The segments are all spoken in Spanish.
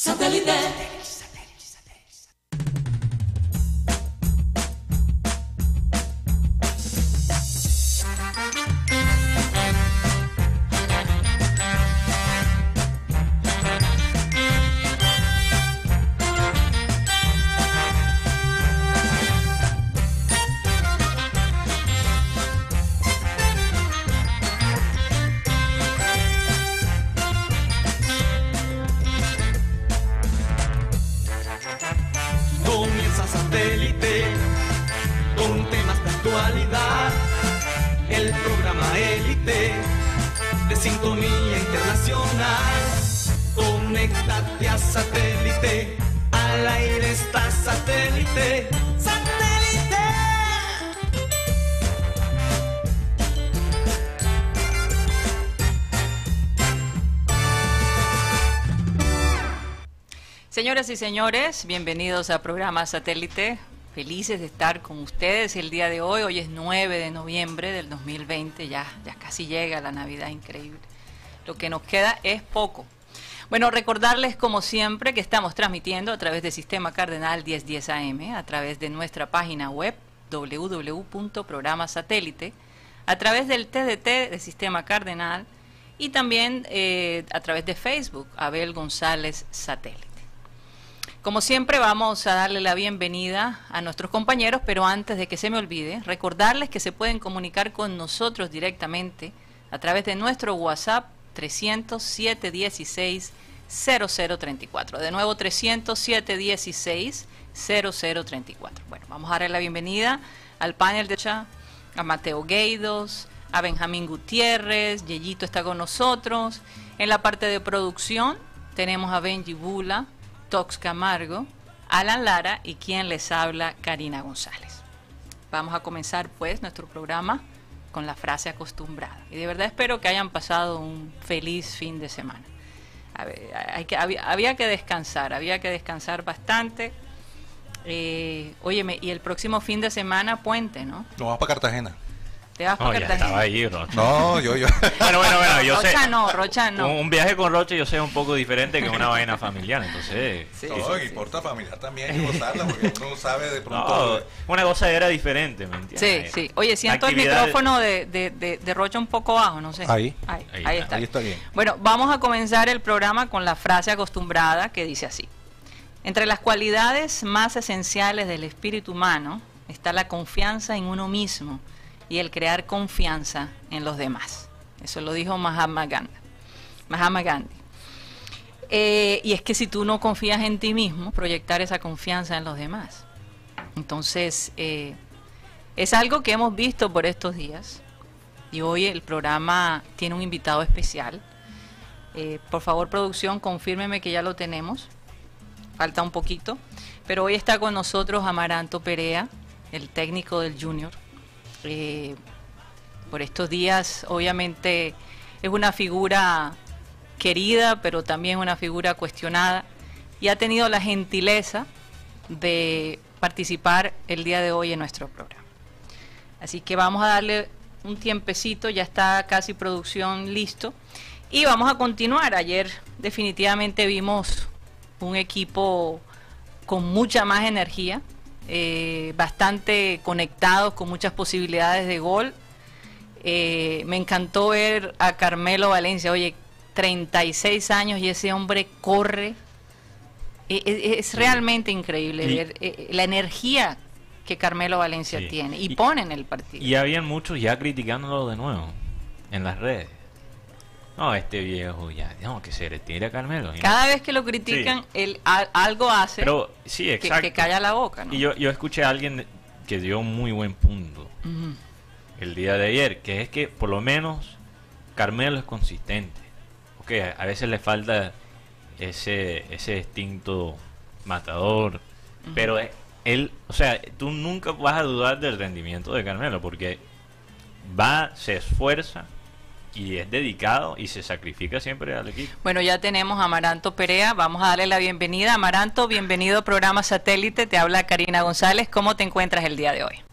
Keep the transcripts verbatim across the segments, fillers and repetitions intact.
Satélite. Señoras y señores, bienvenidos a Programa Satélite. Felices de estar con ustedes el día de hoy. Hoy es nueve de noviembre del dos mil veinte, ya, ya casi llega la Navidad, increíble. Lo que nos queda es poco. Bueno, recordarles como siempre que estamos transmitiendo a través del Sistema Cardenal diez diez A M, a través de nuestra página web doble u doble u doble u punto programa satélite, a través del T D T de Sistema Cardenal y también eh, a través de Facebook, Abel González Satélite. Como siempre vamos a darle la bienvenida a nuestros compañeros, pero antes de que se me olvide, recordarles que se pueden comunicar con nosotros directamente a través de nuestro WhatsApp trescientos siete dieciséis cero cero treinta y cuatro. De nuevo, trescientos siete dieciséis cero cero treinta y cuatro. Bueno, vamos a darle la bienvenida al panel de chat, a Mateo Gueidos, a Benjamín Gutiérrez, Yeyito está con nosotros. En la parte de producción tenemos a Benji Bula, Tox Camargo, Alan Lara y quien les habla, Karina González. Vamos a comenzar pues nuestro programa con la frase acostumbrada. Y de verdad espero que hayan pasado un feliz fin de semana. A ver, hay que, había, había que descansar, había que descansar bastante. Eh, óyeme, y el próximo fin de semana puente, ¿no? No, vas para Cartagena. Te vas No, para ya Cartagena. estaba ahí, Rocha. No, yo, yo. Bueno, bueno, bueno, yo Rocha sé. no, Rocha no. Un, un viaje con Rocha yo sé es un poco diferente que una vaina familiar, entonces... Sí, No, sí, y sí. importa familiar también y gozarla, porque uno sabe de pronto. No, una cosa era diferente, ¿me entiendes? Sí, sí. Oye, siento el Actividades- micrófono de, de, de, de Rocha un poco bajo, no sé. Ahí. Ahí, Ahí ahí está. está. Ahí está bien. Bueno, vamos a comenzar el programa con la frase acostumbrada que dice así. Entre las cualidades más esenciales del espíritu humano está la confianza en uno mismo y el crear confianza en los demás. Eso lo dijo Mahatma Gandhi. Mahatma Gandhi. Eh, y es que si tú no confías en ti mismo, proyectar esa confianza en los demás. Entonces, eh, es algo que hemos visto por estos días. Y hoy el programa tiene un invitado especial. Eh, por favor, producción, confírmeme que ya lo tenemos. Falta un poquito. Pero hoy está con nosotros Amaranto Perea, el técnico del Junior. Eh, por estos días, obviamente, es una figura querida, pero también una figura cuestionada. Y ha tenido la gentileza de participar el día de hoy en nuestro programa. Así que vamos a darle un tiempecito, ya está casi producción listo. Y vamos a continuar. Ayer definitivamente vimos un equipo con mucha más energía, eh, bastante conectados, con muchas posibilidades de gol. Eh, me encantó ver a Carmelo Valencia, oye, treinta y seis años y ese hombre corre. Eh, eh, es realmente increíble Y- ver eh, la energía que Carmelo Valencia Sí. tiene y, Y- pone en el partido. Y habían muchos ya criticándolo de nuevo en las redes. No, este viejo ya, no, que se retire Carmelo. Y no. Cada vez que lo critican, Sí. él a- algo hace Pero sí, que, exacto. que calla la boca, ¿no? Y yo, yo escuché a alguien que dio un muy buen punto Ujú. el día de ayer, que es que por lo menos Carmelo es consistente. Ok, a, a veces le falta ese, ese instinto matador, Ujú. pero eh, él, o sea, tú nunca vas a dudar del rendimiento de Carmelo, porque va, se esfuerza y es dedicado y se sacrifica siempre al equipo. Bueno, ya tenemos a Amaranto Perea, vamos a darle la bienvenida. Amaranto, bienvenido a Programa Satélite, te habla Karina González, ¿cómo te encuentras el día de hoy?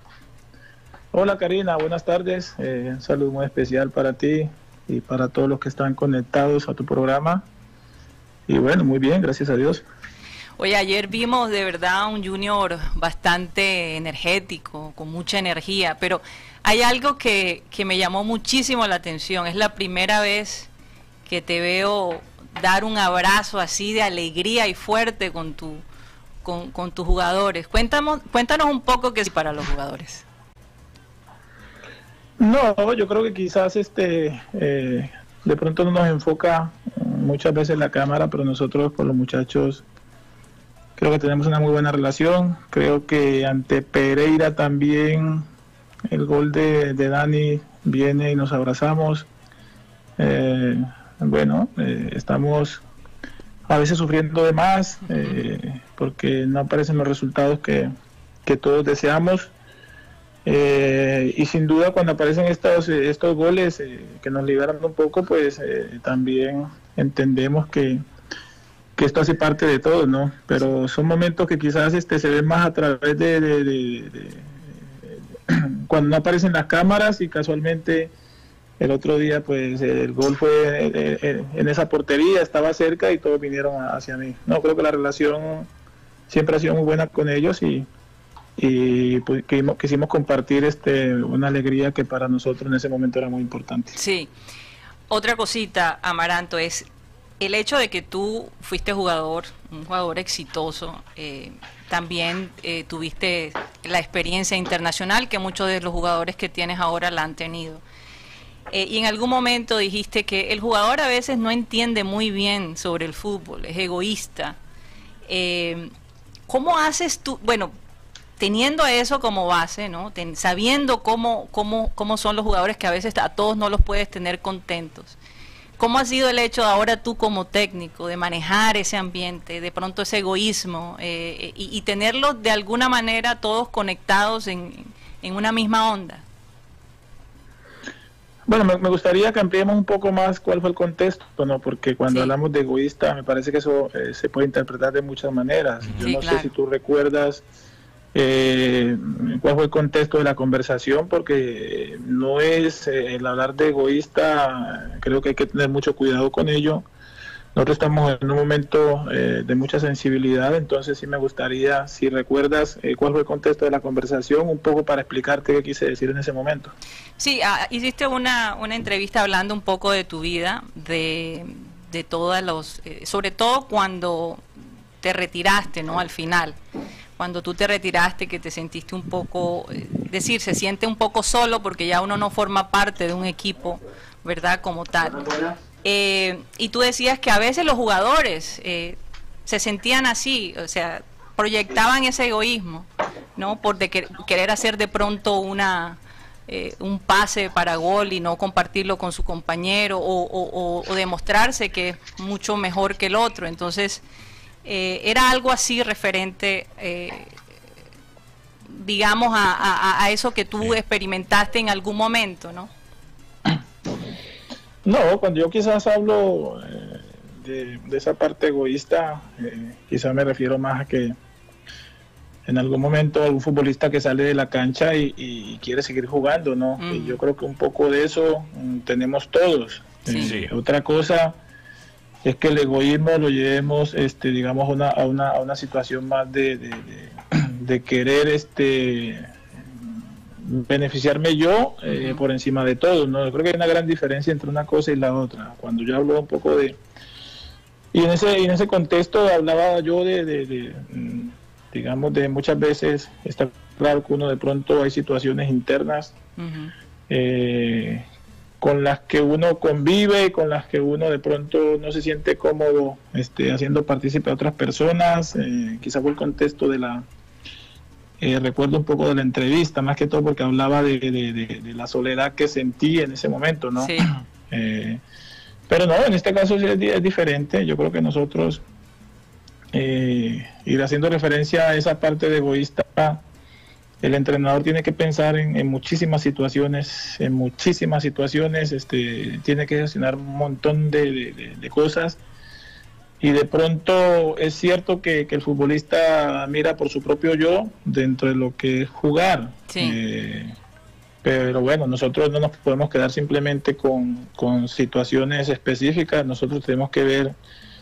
Hola Karina, buenas tardes, eh, un saludo muy especial para ti y para todos los que están conectados a tu programa. y bueno, muy bien, gracias a Dios. Oye, ayer vimos de verdad un Junior bastante energético, con mucha energía, pero hay algo que, que me llamó muchísimo la atención. Es la primera vez que te veo dar un abrazo así de alegría y fuerte con tu con, con tus jugadores. Cuéntanos, cuéntanos un poco qué es para los jugadores. No, yo creo que quizás este eh, de pronto no nos enfoca muchas veces la cámara, pero nosotros con los muchachos creo que tenemos una muy buena relación. Creo que ante Pereira también el gol de, de Dani viene y nos abrazamos. Eh, bueno, eh, estamos a veces sufriendo de más eh, porque no aparecen los resultados que, que todos deseamos. Eh, y sin duda cuando aparecen estos, estos goles eh, que nos liberan un poco, pues eh, también entendemos que que esto hace parte de todo, ¿no? Pero son momentos que quizás este se ven más a través de, de, de, de, de cuando no aparecen las cámaras, y casualmente el otro día pues el gol fue en esa portería, estaba cerca y todos vinieron hacia mí. No, creo que la relación siempre ha sido muy buena con ellos, y, y pues, quisimos, quisimos compartir este una alegría que para nosotros en ese momento era muy importante. Sí. Otra cosita, Amaranto, es el hecho de que tú fuiste jugador, un jugador exitoso, eh, también eh, tuviste la experiencia internacional que muchos de los jugadores que tienes ahora la han tenido. Eh, y en algún momento dijiste que el jugador a veces no entiende muy bien sobre el fútbol, es egoísta. Eh, ¿Cómo haces tú, bueno, teniendo eso como base, ¿no? Ten, sabiendo cómo, cómo, cómo son los jugadores, que a veces a todos no los puedes tener contentos? ¿Cómo ha sido el hecho de ahora tú como técnico de manejar ese ambiente, de pronto ese egoísmo eh, y, y tenerlos de alguna manera todos conectados en, en una misma onda? Bueno, me, me gustaría que ampliemos un poco más cuál fue el contexto, ¿no? Porque cuando sí. hablamos de egoísta me parece que eso eh, se puede interpretar de muchas maneras. Yo sí, no claro. sé si tú recuerdas Eh, cuál fue el contexto de la conversación, porque no es eh, el hablar de egoísta, creo que hay que tener mucho cuidado con ello. Nosotros estamos en un momento eh, de mucha sensibilidad, entonces sí me gustaría, si recuerdas eh, cuál fue el contexto de la conversación, un poco para explicarte qué quise decir en ese momento. Sí, ah, hiciste una, una entrevista hablando un poco de tu vida, de, de todas los, eh, sobre todo cuando te retiraste, ¿no? Al final. Cuando tú te retiraste, que te sentiste un poco, eh, decir, se siente un poco solo porque ya uno no forma parte de un equipo, ¿verdad? Como tal. Eh, y tú decías que a veces los jugadores eh, se sentían así, o sea, proyectaban ese egoísmo, ¿no? Por de que, querer hacer de pronto una eh, un pase para gol y no compartirlo con su compañero, o, o, o, o demostrarse que es mucho mejor que el otro. Entonces, Eh, era algo así referente, eh, digamos, a, a, a eso que tú experimentaste en algún momento, ¿no? No, cuando yo quizás hablo eh, de, de esa parte egoísta, eh, quizás me refiero más a que en algún momento hay un futbolista que sale de la cancha y, y quiere seguir jugando, ¿no? Mm. Y yo creo que un poco de eso mm, tenemos todos. Sí. Eh, Sí. Otra cosa es que el egoísmo lo llevemos, este, digamos, una, a, una, a una situación más de, de, de, de querer este, beneficiarme yo eh, uh-huh. por encima de todo, ¿no? Yo creo que hay una gran diferencia entre una cosa y la otra. Cuando yo hablo un poco de... Y en ese, y en ese contexto hablaba yo de, de, de, digamos, de muchas veces, está claro que uno de pronto hay situaciones internas uh-huh. eh, con las que uno convive, con las que uno de pronto no se siente cómodo este, haciendo partícipe a otras personas. Eh, quizá fue el contexto de la... Eh, recuerdo un poco de la entrevista, más que todo porque hablaba de, de, de, de la soledad que sentí en ese momento, ¿no? Sí. Eh, pero no, en este caso sí es, es diferente. Yo creo que nosotros eh, ir haciendo referencia a esa parte de egoísta, el entrenador tiene que pensar en, en muchísimas situaciones, en muchísimas situaciones, este, tiene que gestionar un montón de, de, de cosas, y de pronto es cierto que, que el futbolista mira por su propio yo dentro de lo que es jugar. Sí. Eh, pero bueno, nosotros no nos podemos quedar simplemente con, con situaciones específicas, nosotros tenemos que ver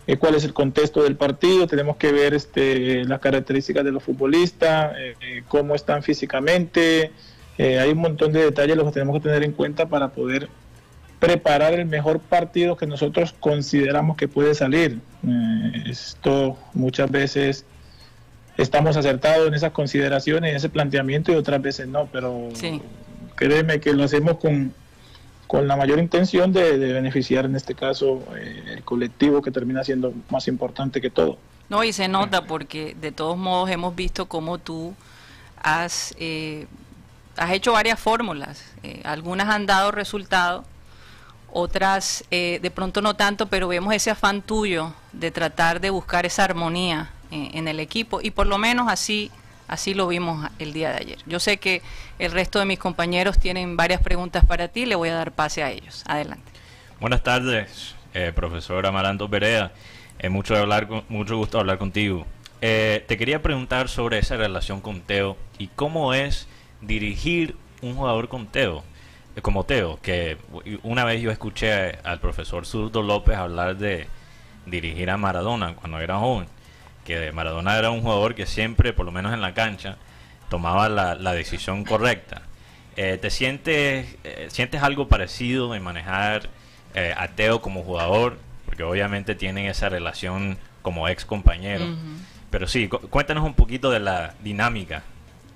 eh, cuál es el contexto del partido, tenemos que ver este, las características de los futbolistas, eh, eh, cómo están físicamente, eh, hay un montón de detalles los que tenemos que tener en cuenta para poder preparar el mejor partido que nosotros consideramos que puede salir. Eh, esto muchas veces estamos acertados en esas consideraciones, en ese planteamiento, y otras veces no, pero Sí. créeme que lo hacemos con, con la mayor intención de, de beneficiar, en este caso, eh, el colectivo, que termina siendo más importante que todo. No, y se nota porque de todos modos hemos visto cómo tú has, eh, has hecho varias fórmulas. Eh, algunas han dado resultado, otras eh, de pronto no tanto, pero vemos ese afán tuyo de tratar de buscar esa armonía eh, en el equipo, y por lo menos así, así lo vimos el día de ayer. Yo sé que el resto de mis compañeros tienen varias preguntas para ti, le voy a dar pase a ellos. Adelante. Buenas tardes, eh, profesor Amaranto Perea. Eh, mucho, hablar con, mucho gusto hablar contigo. Eh, te quería preguntar sobre esa relación con Teo y cómo es dirigir un jugador con Teo, eh, como Teo, que una vez yo escuché al profesor Zurdo López hablar de dirigir a Maradona cuando era joven, que Maradona era un jugador que siempre, por lo menos en la cancha, tomaba la, la decisión correcta. Eh, ¿Te sientes, eh, sientes algo parecido en manejar eh, a Teo como jugador? Porque obviamente tienen esa relación como ex compañero. Uh-huh. Pero sí, cu cuéntanos un poquito de la dinámica.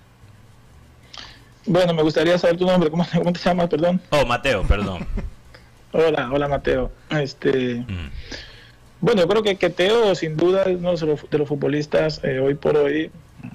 Bueno, me gustaría saber tu nombre. ¿Cómo, cómo te llamas, perdón? Oh, Mateo, perdón. Hola, hola Mateo. Este, uh-huh. Bueno, yo creo que, que Teo sin duda es uno de los, de los futbolistas eh, hoy por hoy,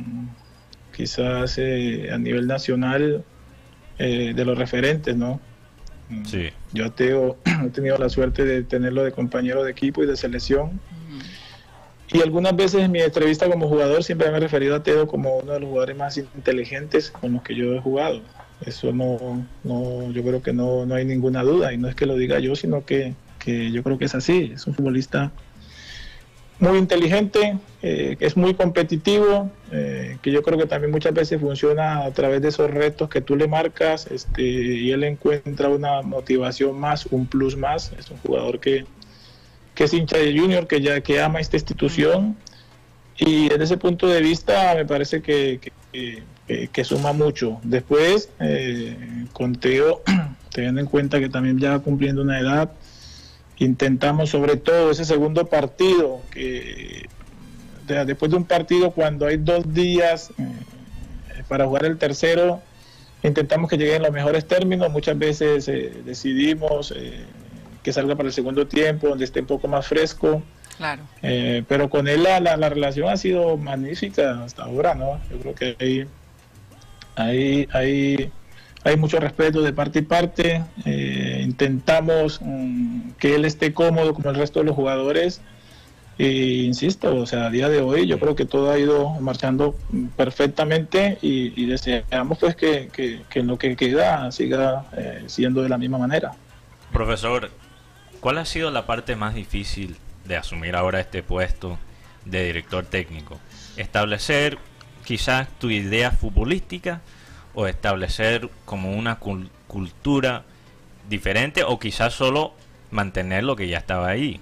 quizás eh, a nivel nacional, eh, de los referentes, ¿no? Sí. Yo a Teo he tenido la suerte de tenerlo de compañero de equipo y de selección. Uh-huh. Y algunas veces en mi entrevista como jugador siempre me he referido a Teo como uno de los jugadores más inteligentes con los que yo he jugado. Eso no, no yo creo que no, no hay ninguna duda, y no es que lo diga yo, sino que, que yo creo que es así. Es un futbolista muy inteligente, eh, que es muy competitivo, eh, que yo creo que también muchas veces funciona a través de esos retos que tú le marcas, este, y él encuentra una motivación más, un plus más. Es un jugador que, que es hincha de Junior, que ya que ama esta institución, y desde ese punto de vista me parece que, que, que, que suma mucho. Después, eh, con Teo, teniendo en cuenta que también ya cumpliendo una edad, intentamos sobre todo ese segundo partido, que de, después de un partido cuando hay dos días eh, para jugar el tercero, intentamos que lleguen los mejores términos. Muchas veces eh, decidimos eh, que salga para el segundo tiempo, donde esté un poco más fresco. Claro. Eh, pero con él la, la, la relación ha sido magnífica hasta ahora, ¿no? Yo creo que hay, hay, hay, hay mucho respeto de parte y parte. Eh, intentamos um, que él esté cómodo como el resto de los jugadores. E insisto, o sea, a día de hoy yo creo que todo ha ido marchando perfectamente, y, y deseamos pues que, que, que en lo que queda siga eh, siendo de la misma manera. Profesor, ¿cuál ha sido la parte más difícil de asumir ahora este puesto de director técnico? ¿Establecer quizás tu idea futbolística, o establecer como una cul cultura diferente, o quizás solo mantener lo que ya estaba ahí?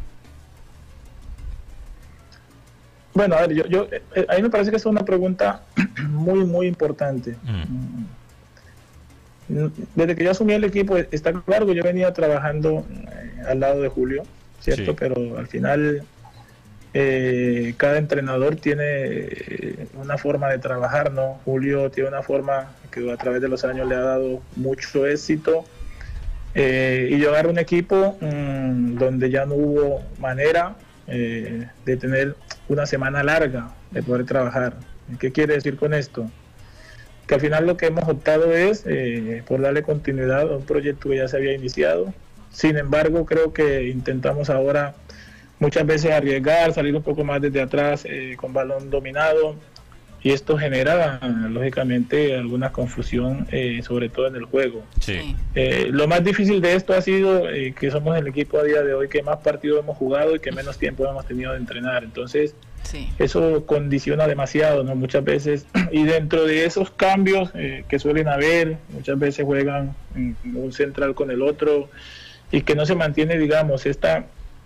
Bueno, a ver, yo, yo eh, a mí me parece que es una pregunta muy, muy importante. Mm. Desde que yo asumí el equipo, está claro que yo venía trabajando eh, al lado de Julio, ¿cierto? Sí. Pero al final eh, cada entrenador tiene eh, una forma de trabajar, ¿no? Julio tiene una forma que a través de los años le ha dado mucho éxito, eh, y yo agarro un equipo mmm, donde ya no hubo manera eh, de tener una semana larga de poder trabajar. ¿Qué quiere decir con esto? Que al final lo que hemos optado es eh, por darle continuidad a un proyecto que ya se había iniciado. Sin embargo, creo que intentamos ahora muchas veces arriesgar, salir un poco más desde atrás eh, con balón dominado, y esto genera lógicamente alguna confusión, eh, sobre todo en el juego. Sí. Eh, lo más difícil de esto ha sido eh, que somos el equipo a día de hoy que más partidos hemos jugado y que menos tiempo hemos tenido de entrenar. Entonces sí, eso condiciona demasiado, ¿no? Muchas veces, y dentro de esos cambios eh, que suelen haber, muchas veces juegan un central con el otro, y que no se mantiene, digamos, esta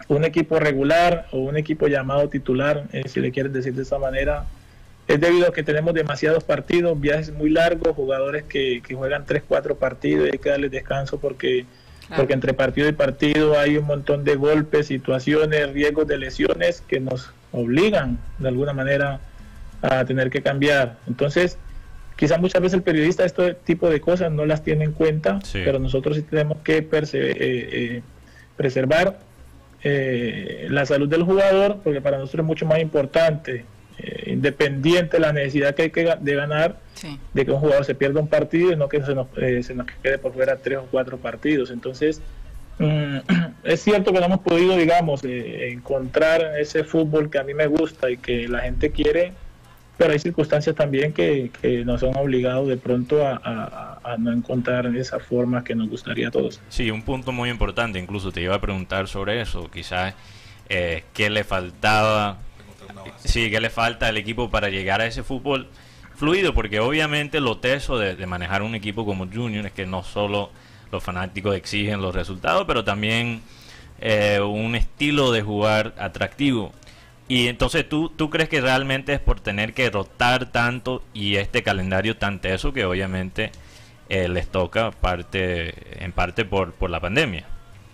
un equipo regular o un equipo llamado titular, eh, si le quieren decir de esa manera, es debido a que tenemos demasiados partidos, viajes muy largos, jugadores que, que juegan tres, cuatro partidos y hay que darles descanso porque, claro. porque entre partido y partido hay un montón de golpes, situaciones, riesgos de lesiones que nos obligan de alguna manera a tener que cambiar. Entonces, quizás muchas veces el periodista este tipo de cosas no las tiene en cuenta, sí. pero nosotros sí tenemos que perse eh, eh, preservar eh, la salud del jugador, porque para nosotros es mucho más importante, eh, independiente de la necesidad que hay que de ganar, sí. de que un jugador se pierda un partido y no que se nos, eh, se nos quede por fuera tres o cuatro partidos. Entonces, mm, es cierto que no hemos podido, digamos, eh, encontrar ese fútbol que a mí me gusta y que la gente quiere, pero hay circunstancias también que, que nos han obligado de pronto a, a, a no encontrar esa forma que nos gustaría a todos. Sí, un punto muy importante, incluso te iba a preguntar sobre eso, quizás eh, qué le faltaba, sí, qué le falta al equipo para llegar a ese fútbol fluido, porque obviamente lo teso de, de manejar un equipo como Junior es que no solo los fanáticos exigen los resultados, pero también eh, un estilo de jugar atractivo. Y entonces ¿tú, tú crees que realmente es por tener que rotar tanto y este calendario tan teso que obviamente eh, les toca parte en parte por, por la pandemia?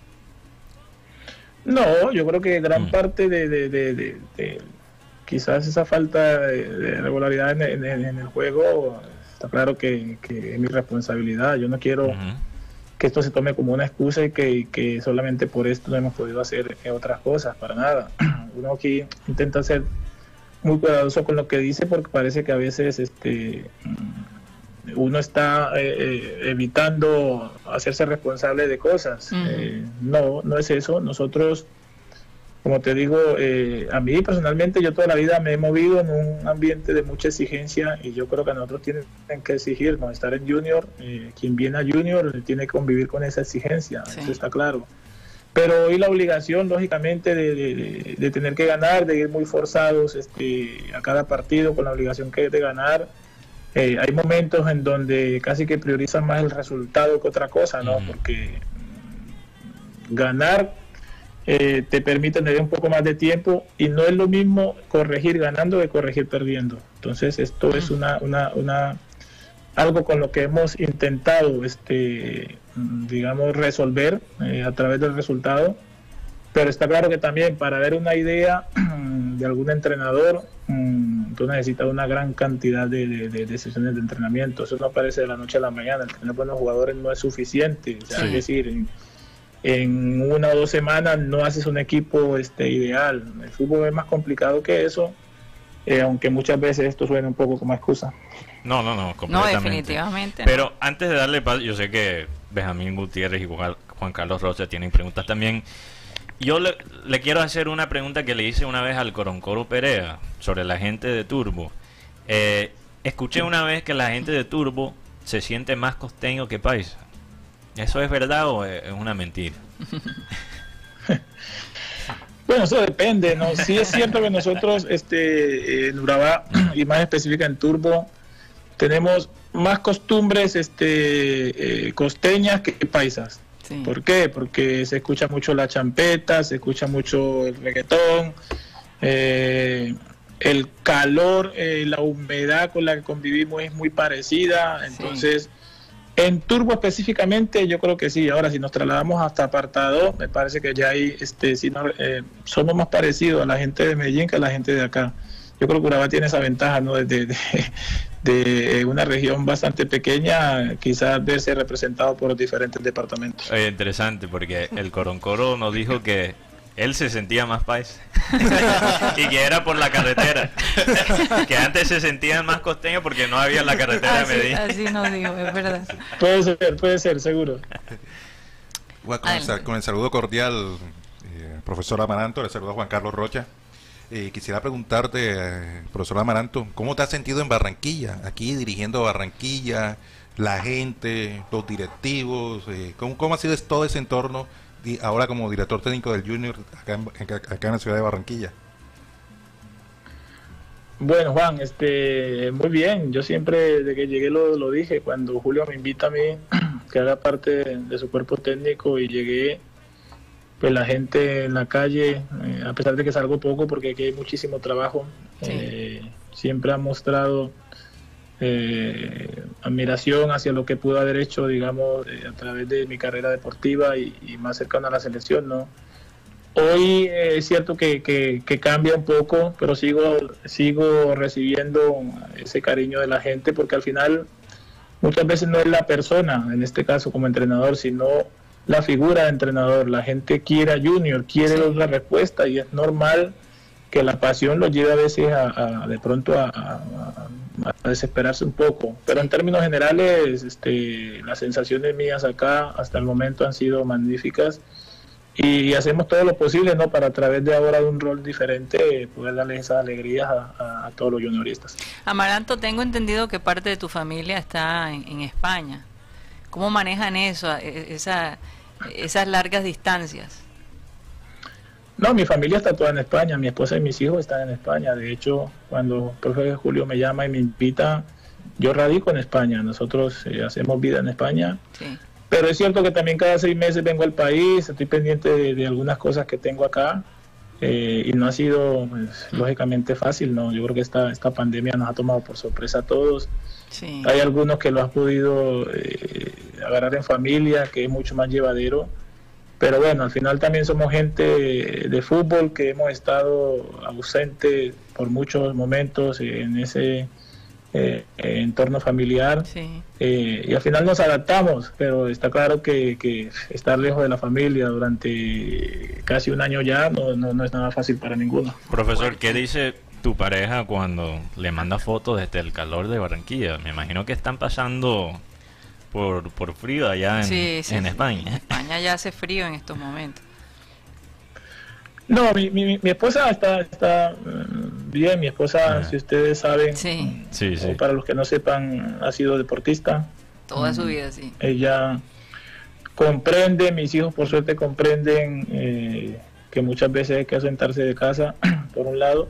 No, yo creo que gran mm. parte de, de, de, de, de quizás esa falta de, de regularidad en, en, en el juego, está claro que, que es mi responsabilidad. Yo no quiero uh-huh. que esto se tome como una excusa y que, que solamente por esto no hemos podido hacer otras cosas, para nada. Uno aquí intenta ser muy cuidadoso con lo que dice porque parece que a veces este uno está eh, eh, evitando hacerse responsable de cosas. Uh-huh. eh, no, no es eso. Nosotros, como te digo, eh, a mí personalmente yo toda la vida me he movido en un ambiente de mucha exigencia y yo creo que a nosotros tienen que exigirnos estar en Junior. Eh, quien viene a Junior tiene que convivir con esa exigencia, sí. Eso está claro. Pero hoy la obligación, lógicamente, de, de, de tener que ganar, de ir muy forzados este, a cada partido con la obligación que es de ganar. Eh, hay momentos en donde casi que priorizan más el resultado que otra cosa, ¿no? Mm. Porque ganar eh, te permite tener un poco más de tiempo y no es lo mismo corregir ganando que corregir perdiendo. Entonces esto mm. es una, una, una algo con lo que hemos intentado este digamos resolver eh, a través del resultado, pero está claro que también para ver una idea de algún entrenador um, tú necesitas una gran cantidad de, de, de, de sesiones de entrenamiento. Eso no aparece de la noche a la mañana. El tener buenos jugadores no es suficiente, o sea, sí. Es decir, en, en una o dos semanas no haces un equipo este ideal. El fútbol es más complicado que eso, eh, aunque muchas veces esto suena un poco como excusa. No, no, no, completamente. No, definitivamente. Pero no. Antes de darle paso, yo sé que Benjamín Gutiérrez y Juan Carlos Rocha tienen preguntas también. Yo le, le quiero hacer una pregunta que le hice una vez al Coroncoro Perea sobre la gente de Turbo. Eh, escuché una vez que la gente de Turbo se siente más costeño que paisa. ¿Eso es verdad o es una mentira? Bueno, eso depende, ¿no? Sí es cierto que nosotros este, en Urabá y más específica en Turbo tenemos más costumbres este, eh, costeñas que paisas. Sí. ¿Por qué? Porque se escucha mucho la champeta, se escucha mucho el reggaetón, eh, el calor, eh, la humedad con la que convivimos es muy parecida, entonces... Sí. En Turbo específicamente yo creo que sí. Ahora si nos trasladamos hasta Apartado, me parece que ya ahí este, sí, no, eh, somos más parecidos a la gente de Medellín que a la gente de acá. Yo creo que Urabá tiene esa ventaja, ¿no? de, de, de una región bastante pequeña, quizás verse representado por los diferentes departamentos. Oye, interesante, porque el Coroncoro nos dijo que él se sentía más paisa y que era por la carretera, que antes se sentían más costeños porque no había la carretera así, de Medellín. Así nos dijo, es verdad. Puede ser, puede ser, seguro. Bueno, con, el, con el saludo cordial, eh, profesor Amaranto, le saludo a Juan Carlos Rocha. Eh, quisiera preguntarte, eh, profesor Amaranto, ¿cómo te has sentido en Barranquilla? Aquí dirigiendo Barranquilla, la gente, los directivos, eh, ¿cómo, ¿cómo ha sido todo ese entorno ahora como director técnico del Junior acá en, acá en la ciudad de Barranquilla? Bueno, Juan, este, muy bien. Yo siempre, desde que llegué lo, lo dije, cuando Julio me invita a mí que haga parte de, de su cuerpo técnico y llegué, pues la gente en la calle, eh, a pesar de que salgo poco porque aquí hay muchísimo trabajo, sí. eh, siempre ha mostrado eh, admiración hacia lo que pude haber hecho, digamos, eh, a través de mi carrera deportiva y, y más cercano a la selección, ¿no? Hoy eh, es cierto que, que, que cambia un poco, pero sigo, sigo recibiendo ese cariño de la gente, porque al final muchas veces no es la persona, en este caso como entrenador, sino la figura de entrenador. La gente quiere a Junior, quiere sí. la respuesta, y es normal que la pasión lo lleve a veces a, a de pronto a, a, a desesperarse un poco. Pero en términos generales, este, las sensaciones mías acá hasta el momento han sido magníficas, y hacemos todo lo posible, ¿no?, para a través de ahora de un rol diferente poder darles esas alegrías a, a, a todos los junioristas. Amaranto, tengo entendido que parte de tu familia está en, en España. ¿Cómo manejan eso, esa, esas largas distancias? No, mi familia está toda en España, mi esposa y mis hijos están en España. De hecho, cuando el profe Julio me llama y me invita, yo radico en España. Nosotros eh, hacemos vida en España. Sí. Pero es cierto que también cada seis meses vengo al país, estoy pendiente de, de algunas cosas que tengo acá, eh, y no ha sido, pues, lógicamente fácil, ¿no? Yo creo que esta, esta pandemia nos ha tomado por sorpresa a todos. Sí. Hay algunos que lo han podido eh, agarrar en familia, que es mucho más llevadero, pero bueno, al final también somos gente de fútbol que hemos estado ausentes por muchos momentos en ese eh, entorno familiar, sí. eh, y al final nos adaptamos, pero está claro que, que estar lejos de la familia durante casi un año ya no, no, no es nada fácil para ninguno. Profesor, ¿qué dice tu pareja cuando le manda fotos desde el calor de Barranquilla? Me imagino que están pasando por, por frío allá en, sí, sí, en sí. España. En España ya hace frío en estos momentos. No, mi, mi, mi esposa está, está bien. Mi esposa, ah. si ustedes saben, sí. Sí, sí. o para los que no sepan, ha sido deportista. Toda su vida, sí. Ella comprende, mis hijos por suerte comprenden eh, que muchas veces hay que ausentarse de casa, por un lado.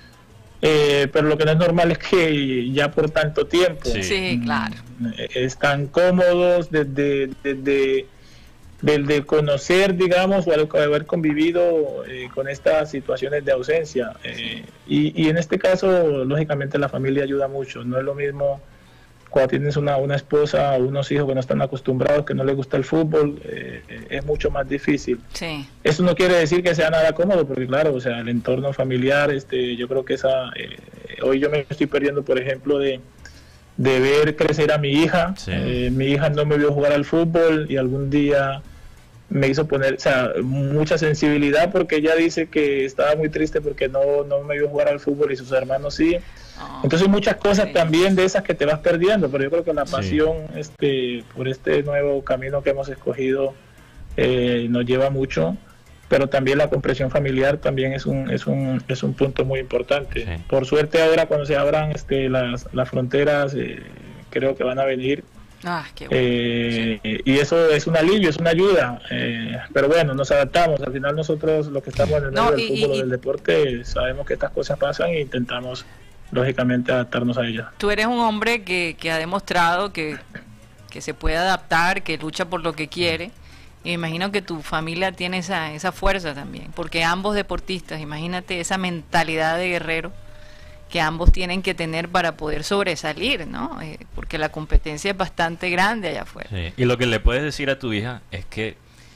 Eh, pero lo que no es normal es que ya por tanto tiempo sí, sí claro, están cómodos desde, desde, desde conocer, digamos, o haber convivido eh, con estas situaciones de ausencia, eh, y, y en este caso lógicamente la familia ayuda mucho. No es lo mismo cuando tienes una, una esposa o unos hijos que no están acostumbrados, que no les gusta el fútbol, eh, es mucho más difícil. Sí. Eso no quiere decir que sea nada cómodo, porque claro, o sea, el entorno familiar, este, yo creo que esa, eh, hoy yo me estoy perdiendo, por ejemplo, de, de ver crecer a mi hija. Sí. Eh, mi hija no me vio jugar al fútbol y algún día me hizo poner, o sea, mucha sensibilidad, porque ella dice que estaba muy triste porque no, no me vio jugar al fútbol y sus hermanos sí. Entonces muchas cosas sí. también de esas que te vas perdiendo, pero yo creo que la pasión sí. este por este nuevo camino que hemos escogido eh, nos lleva mucho, pero también la comprensión familiar también es un es un es un punto muy importante. Sí. Por suerte ahora cuando se abran este las las fronteras, eh, creo que van a venir. Ah, qué bueno. eh, sí. Y eso es un alivio, es una ayuda, eh, pero bueno, nos adaptamos. Al final nosotros los que estamos en el medio no, del y, fútbol y, o del deporte sabemos que estas cosas pasan e intentamos lógicamente adaptarnos a ella. Tú eres un hombre que, que ha demostrado que, que se puede adaptar, que lucha por lo que quiere, y me imagino que tu familia tiene esa, esa fuerza también, porque ambos deportistas, imagínate esa mentalidad de guerrero que ambos tienen que tener para poder sobresalir, ¿no? Eh, porque la competencia es bastante grande allá afuera. Sí. Y lo que le puedes decir a tu hija es que,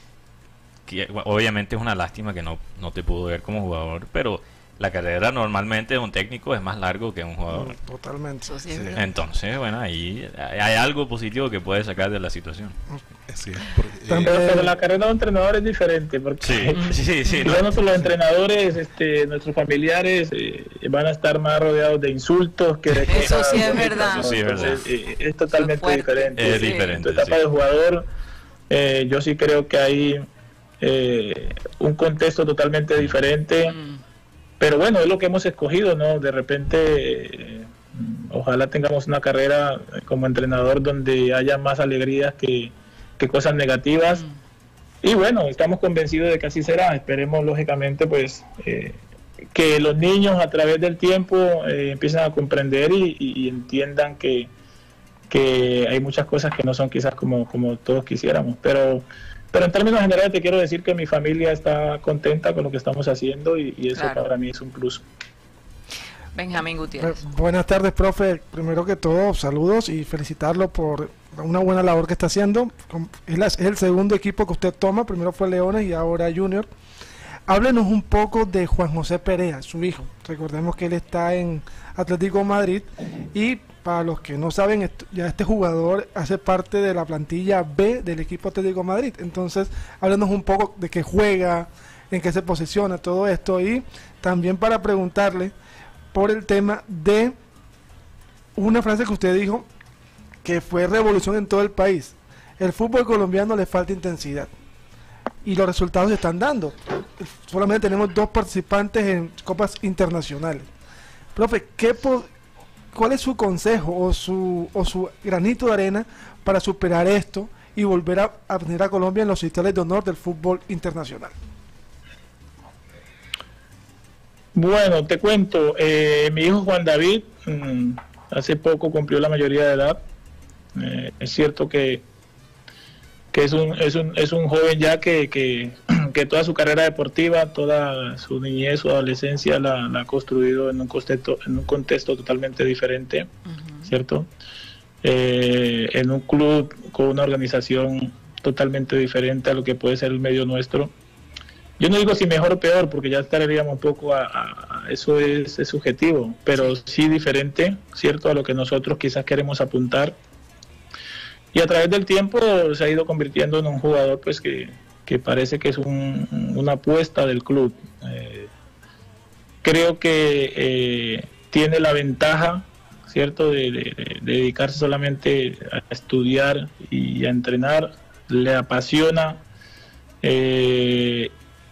que obviamente es una lástima que no, no te pudo ver como jugador, pero la carrera normalmente de un técnico es más largo que un jugador. No, totalmente. Sí, sí. Entonces, bueno, ahí hay algo positivo que puedes sacar de la situación. Sí, porque, pero, eh, pero la carrera de un entrenador es diferente, porque sí, sí, sí, no. nosotros los entrenadores, este, nuestros familiares eh, van a estar más rodeados de insultos que de eso cosas sí es bonitas, verdad. ¿no? Eso sí es Entonces, verdad. Eh, es totalmente es diferente. Es diferente. En tu etapa sí. de jugador, eh, yo sí creo que hay eh, un contexto totalmente diferente. Mm. Pero bueno, es lo que hemos escogido, ¿no? De repente, eh, ojalá tengamos una carrera como entrenador donde haya más alegrías que, que cosas negativas. Mm. Y bueno, estamos convencidos de que así será. Esperemos, lógicamente, pues, eh, que los niños a través del tiempo eh, empiecen a comprender y, y, y entiendan que, que hay muchas cosas que no son quizás como, como todos quisiéramos. Pero... pero en términos generales te quiero decir que mi familia está contenta con lo que estamos haciendo y, y eso claro. para mí es un plus. Benjamín Gutiérrez. Eh, buenas tardes, profe. Primero que todo, saludos y felicitarlo por una buena labor que está haciendo. Es, la, es el segundo equipo que usted toma, primero fue Leones y ahora Junior. Háblenos un poco de Juan José Perea, su hijo. Recordemos que él está en Atlético Madrid y para los que no saben, ya este jugador hace parte de la plantilla B del equipo Atlético Madrid. Entonces, háblenos un poco de qué juega, en qué se posiciona, todo esto. Y también para preguntarle por el tema de una frase que usted dijo que fue revolución en todo el país. El fútbol colombiano le falta intensidad y los resultados se están dando. Solamente tenemos dos participantes en copas internacionales. Profe, ¿qué po ¿cuál es su consejo o su, o su granito de arena para superar esto y volver a, a tener a Colombia en los cristales de honor del fútbol internacional? Bueno, te cuento, eh, mi hijo Juan David mmm, hace poco cumplió la mayoría de edad. Eh, es cierto que, que es, un, es, un, es un joven ya que, que, que toda su carrera deportiva, toda su niñez, su adolescencia la, la ha construido en un contexto, en un contexto totalmente diferente, uh-huh. ¿cierto? Eh, en un club con una organización totalmente diferente a lo que puede ser el medio nuestro. Yo no digo si mejor o peor, porque ya estaríamos un poco a, a, a eso es, es subjetivo, pero sí diferente, ¿cierto? A lo que nosotros quizás queremos apuntar. Y a través del tiempo se ha ido convirtiendo en un jugador pues que, que parece que es un, una apuesta del club. Eh, creo que eh, tiene la ventaja, ¿cierto?, de, de, de dedicarse solamente a estudiar y a entrenar, le apasiona. Eh,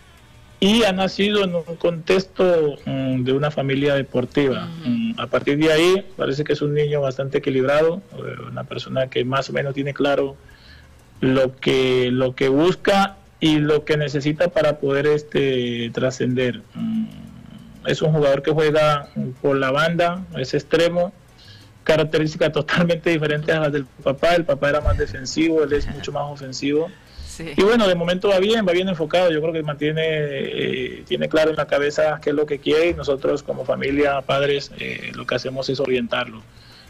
Y ha nacido en un contexto um, de una familia deportiva. Uh-huh. Um, a partir de ahí, parece que es un niño bastante equilibrado, una persona que más o menos tiene claro lo que, lo que busca y lo que necesita para poder este, trascender. Um, es un jugador que juega por la banda, es extremo, características totalmente diferentes a las del papá. El papá era más defensivo, él es mucho más ofensivo. Sí. Y bueno, de momento va bien, va bien enfocado. Yo creo que mantiene, eh, tiene claro en la cabeza qué es lo que quiere y nosotros como familia, padres, eh, lo que hacemos es orientarlo.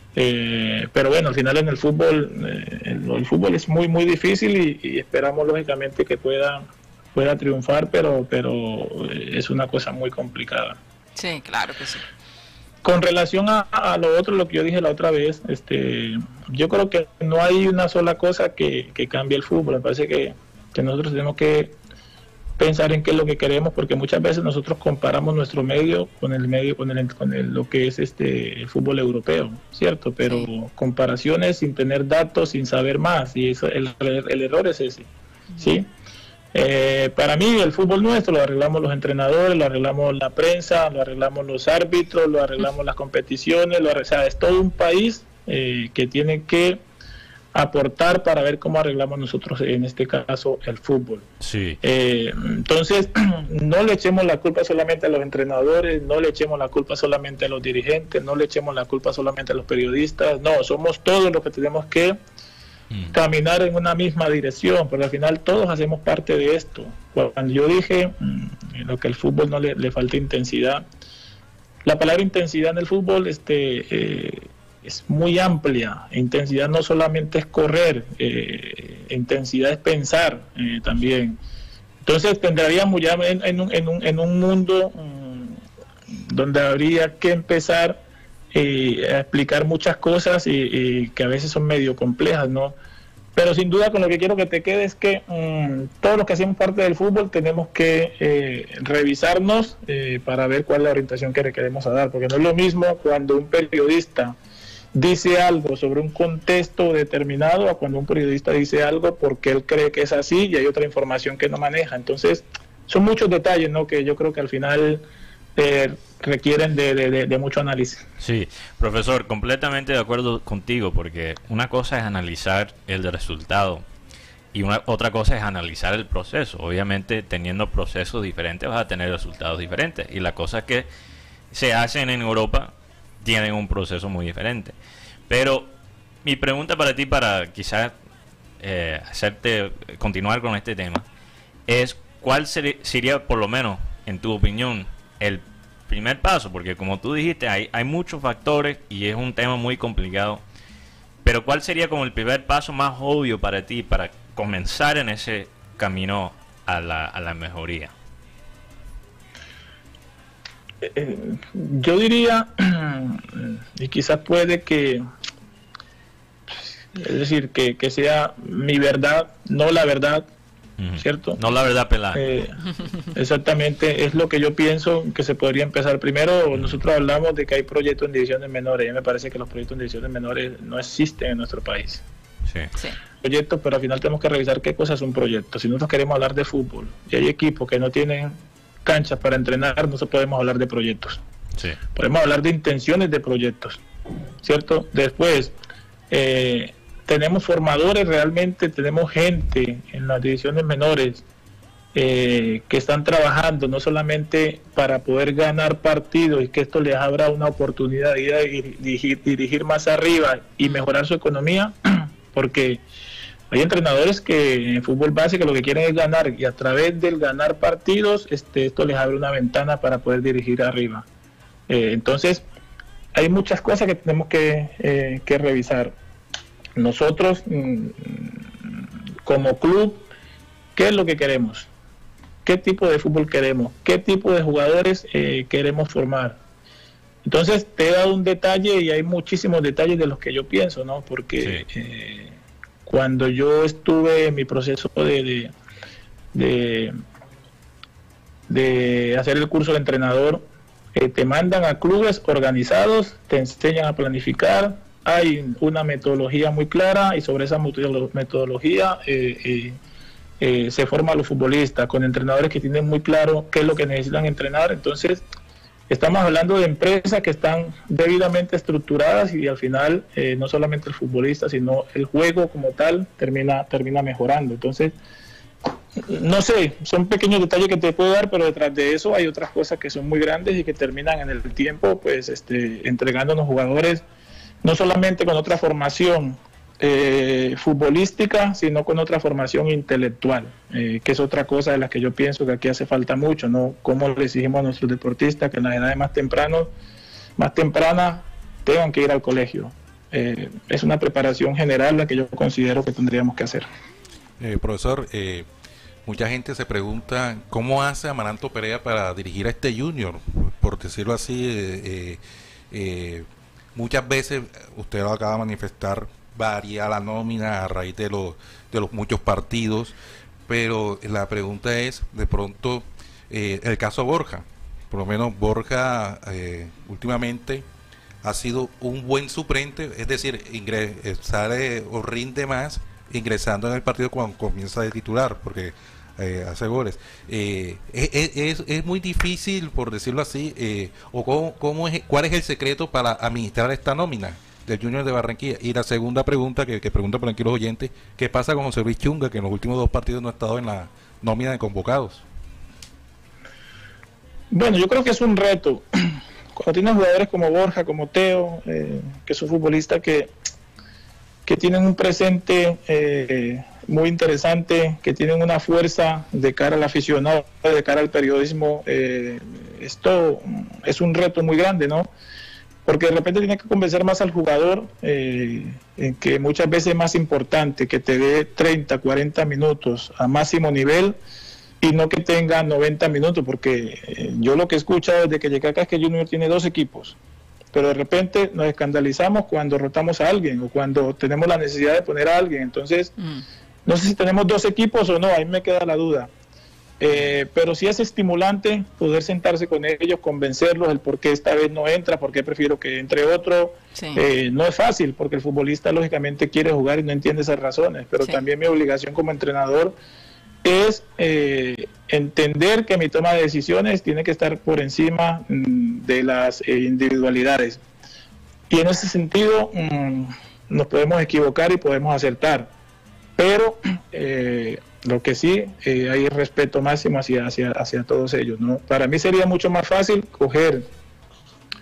Eh, pero bueno, al final en el fútbol, eh, el, el fútbol es muy muy difícil y, y esperamos lógicamente que pueda pueda triunfar, pero pero es una cosa muy complicada. Sí, claro que sí. Con relación a, a lo otro, lo que yo dije la otra vez, este, yo creo que no hay una sola cosa que, que cambie el fútbol. Me parece que, que nosotros tenemos que pensar en qué es lo que queremos, porque muchas veces nosotros comparamos nuestro medio con el medio, con el, con el, lo que es este el fútbol europeo, ¿cierto? Pero sí. comparaciones sin tener datos, sin saber más, y eso, el, el error es ese, ¿sí? Eh, para mí el fútbol nuestro lo arreglamos los entrenadores, lo arreglamos la prensa, lo arreglamos los árbitros, lo arreglamos las competiciones, lo, o sea, es todo un país eh, que tiene que aportar para ver cómo arreglamos nosotros, en este caso, el fútbol. Sí. Eh, entonces, no le echemos la culpa solamente a los entrenadores, no le echemos la culpa solamente a los dirigentes, no le echemos la culpa solamente a los periodistas, no, somos todos los que tenemos que caminar en una misma dirección, porque al final todos hacemos parte de esto. Cuando yo dije mmm, lo que el fútbol no le, le falta intensidad, la palabra intensidad en el fútbol este, eh, es muy amplia. Intensidad no solamente es correr, eh, intensidad es pensar eh, también. Entonces tendríamos ya en, en, un, en, un, en un mundo mmm, donde habría que empezar Eh, a explicar muchas cosas y, y que a veces son medio complejas, ¿no? Pero sin duda con lo que quiero que te quede es que um, todos los que hacemos parte del fútbol tenemos que eh, revisarnos eh, para ver cuál es la orientación que le queremos dar, porque no es lo mismo cuando un periodista dice algo sobre un contexto determinado a cuando un periodista dice algo porque él cree que es así y hay otra información que no maneja. Entonces son muchos detalles, ¿no?, que yo creo que al final eh, requieren de, de, de mucho análisis. Sí, profesor, completamente de acuerdo contigo, porque una cosa es analizar el resultado y una otra cosa es analizar el proceso. Obviamente, teniendo procesos diferentes vas a tener resultados diferentes, y las cosas que se hacen en Europa tienen un proceso muy diferente. Pero mi pregunta para ti, para quizás eh, hacerte continuar con este tema, es cuál sería, sería, por lo menos, en tu opinión, el primer paso, porque como tú dijiste, hay, hay muchos factores y es un tema muy complicado, pero cuál sería como el primer paso más obvio para ti, para comenzar en ese camino a la, a la mejoría. Eh, yo diría, y quizás puede que, es decir, que, que sea mi verdad, no la verdad, uh-huh. ¿cierto? No la verdad pelada. Eh, exactamente, es lo que yo pienso que se podría empezar. Primero, uh-huh. nosotros hablamos de que hay proyectos en divisiones menores. A mí me parece que los proyectos en divisiones menores no existen en nuestro país. Sí. Sí. Proyectos, pero al final tenemos que revisar qué cosas son proyectos. Si nosotros queremos hablar de fútbol y hay equipos que no tienen canchas para entrenar, no se podemos hablar de proyectos. Sí. Podemos hablar de intenciones de proyectos, ¿cierto? Después, eh, tenemos formadores realmente, tenemos gente en las divisiones menores eh, que están trabajando no solamente para poder ganar partidos y que esto les abra una oportunidad de ir a dirigir, dirigir más arriba y mejorar su economía, porque hay entrenadores que en fútbol básico lo que quieren es ganar, y a través del ganar partidos este, esto les abre una ventana para poder dirigir arriba. Eh, entonces hay muchas cosas que tenemos que, eh, que revisar. Nosotros mmm, como club, ¿qué es lo que queremos? ¿Qué tipo de fútbol queremos? ¿Qué tipo de jugadores eh, queremos formar? Entonces te he dado un detalle y hay muchísimos detalles de los que yo pienso, ¿no? Porque sí. eh, cuando yo estuve en mi proceso de, de, de, de hacer el curso de entrenador, eh, te mandan a clubes organizados, te enseñan a planificar, hay una metodología muy clara y sobre esa metodología eh, eh, eh, se forman los futbolistas con entrenadores que tienen muy claro qué es lo que necesitan entrenar. Entonces estamos hablando de empresas que están debidamente estructuradas y al final eh, no solamente el futbolista, sino el juego como tal termina, termina mejorando. Entonces, no sé, son pequeños detalles que te puedo dar, pero detrás de eso hay otras cosas que son muy grandes y que terminan en el tiempo pues este, entregándonos jugadores no solamente con otra formación eh, futbolística, sino con otra formación intelectual, eh, que es otra cosa de la que yo pienso que aquí hace falta mucho, ¿no? Cómo le exigimos a nuestros deportistas que en las edades más tempranas, más tempranas tengan que ir al colegio. Eh, es una preparación general la que yo considero que tendríamos que hacer. Eh, profesor, eh, mucha gente se pregunta cómo hace Amaranto Perea para dirigir a este junior, por decirlo así. eh, eh, eh, Muchas veces, usted lo acaba de manifestar, varía la nómina a raíz de los, de los muchos partidos, pero la pregunta es, de pronto, eh, el caso Borja. Por lo menos Borja eh, últimamente ha sido un buen suplente, es decir, ingres, sale o rinde más ingresando en el partido cuando comienza de titular, porque Eh, hace goles. Eh, es, es, es muy difícil, por decirlo así, eh, o cómo, cómo es, cuál es el secreto para administrar esta nómina del Junior de Barranquilla. Y la segunda pregunta que, que preguntan por aquí los oyentes, ¿qué pasa con José Luis Chunga, que en los últimos dos partidos no ha estado en la nómina de convocados? Bueno, yo creo que es un reto. Cuando tienes jugadores como Borja, como Teo, eh, que son futbolistas que, que tienen un presente eh, muy interesante, que tienen una fuerza de cara al aficionado, de cara al periodismo, eh, esto es un reto muy grande, ¿no? Porque de repente tienes que convencer más al jugador, eh, en que muchas veces es más importante que te dé treinta, cuarenta minutos a máximo nivel y no que tenga noventa minutos, porque eh, yo lo que he escuchado desde que llegué acá es que Junior tiene dos equipos, pero de repente nos escandalizamos cuando rotamos a alguien o cuando tenemos la necesidad de poner a alguien. Entonces, mm. no sé si tenemos dos equipos o no, ahí me queda la duda. Eh, pero sí es estimulante poder sentarse con ellos, convencerlos el por qué esta vez no entra, por qué prefiero que entre otro. Sí. Eh, no es fácil, porque el futbolista lógicamente quiere jugar y no entiende esas razones, pero sí. también mi obligación como entrenador es eh, entender que mi toma de decisiones tiene que estar por encima mmm, de las eh, individualidades. Y en ese sentido mmm, nos podemos equivocar y podemos acertar, pero eh, lo que sí eh, hay respeto máximo hacia, hacia, hacia todos ellos, ¿no? Para mí sería mucho más fácil coger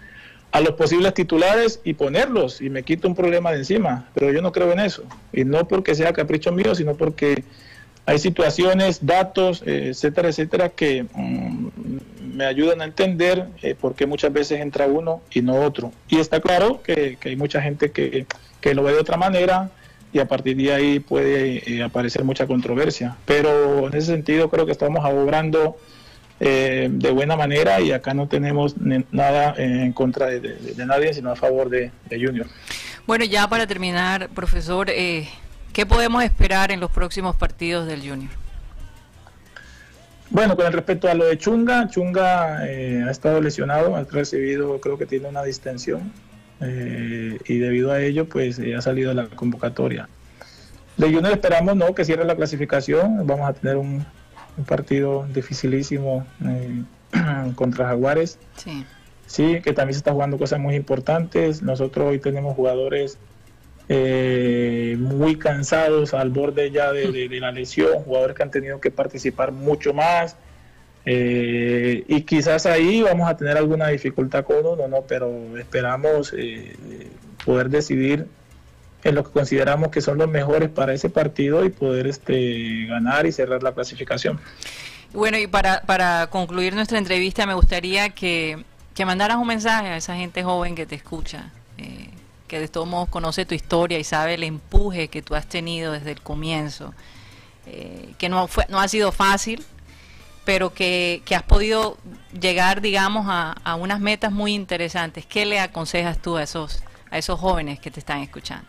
a los posibles titulares y ponerlos y me quito un problema de encima, pero yo no creo en eso, y no porque sea capricho mío, sino porque hay situaciones, datos, eh, etcétera, etcétera, que mm, me ayudan a entender eh, por qué muchas veces entra uno y no otro, y está claro que, que hay mucha gente que, que lo ve de otra manera, y a partir de ahí puede eh, aparecer mucha controversia, pero en ese sentido creo que estamos obrando Eh, de buena manera, y acá no tenemos nada en contra de, de, de nadie, sino a favor de, de Junior. Bueno, ya para terminar, profesor, eh, ¿qué podemos esperar en los próximos partidos del Junior? Bueno, con respecto a lo de Chunga, Chunga eh, ha estado lesionado, ha recibido, creo que tiene una distensión, eh, y debido a ello pues eh, ha salido de la convocatoria. De Junior esperamos no que cierre la clasificación, vamos a tener un un partido dificilísimo eh, contra Jaguares. Sí. Sí, que también se está jugando cosas muy importantes. Nosotros hoy tenemos jugadores eh, muy cansados, al borde ya de, de, de la lesión, jugadores que han tenido que participar mucho más, eh, y quizás ahí vamos a tener alguna dificultad con uno, ¿no? Pero esperamos eh, poder decidir en lo que consideramos que son los mejores para ese partido y poder este ganar y cerrar la clasificación. Bueno, y para, para concluir nuestra entrevista me gustaría que, que mandaras un mensaje a esa gente joven que te escucha, eh, que de todos modos conoce tu historia y sabe el empuje que tú has tenido desde el comienzo, eh, que no, fue, no ha sido fácil, pero que, que has podido llegar, digamos, a, a unas metas muy interesantes. ¿Qué le aconsejas tú a esos, a esos jóvenes que te están escuchando?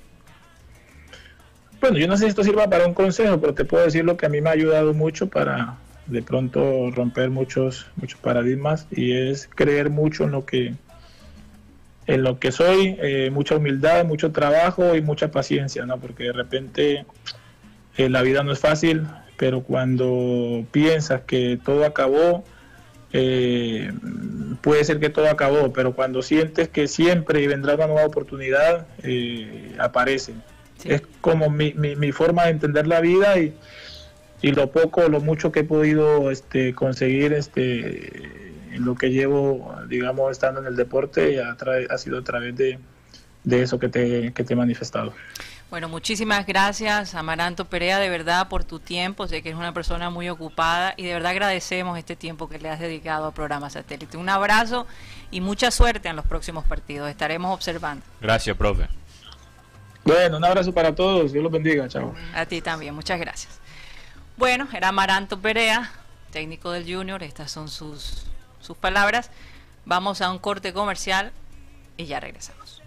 Bueno, yo no sé si esto sirva para un consejo, pero te puedo decir lo que a mí me ha ayudado mucho para de pronto romper muchos muchos paradigmas, y es creer mucho en lo que en lo que soy, eh, mucha humildad, mucho trabajo y mucha paciencia, ¿no? Porque de repente eh, la vida no es fácil, pero cuando piensas que todo acabó, eh, puede ser que todo acabó, pero cuando sientes que siempre vendrá una nueva oportunidad, eh, aparece. Sí. Es como mi, mi, mi forma de entender la vida, y, y lo poco o lo mucho que he podido este, conseguir este, en lo que llevo, digamos, estando en el deporte, ha, ha sido a través de, de eso que te, que te he manifestado. Bueno, muchísimas gracias, Amaranto Perea, de verdad, por tu tiempo. Sé que eres una persona muy ocupada y de verdad agradecemos este tiempo que le has dedicado a Programa Satélite. Un abrazo y mucha suerte en los próximos partidos. Estaremos observando. Gracias, profe. Bueno, un abrazo para todos. Dios los bendiga. Chao. A ti también. Muchas gracias. Bueno, era Amaranto Perea, técnico del Junior. Estas son sus, sus palabras. Vamos a un corte comercial y ya regresamos.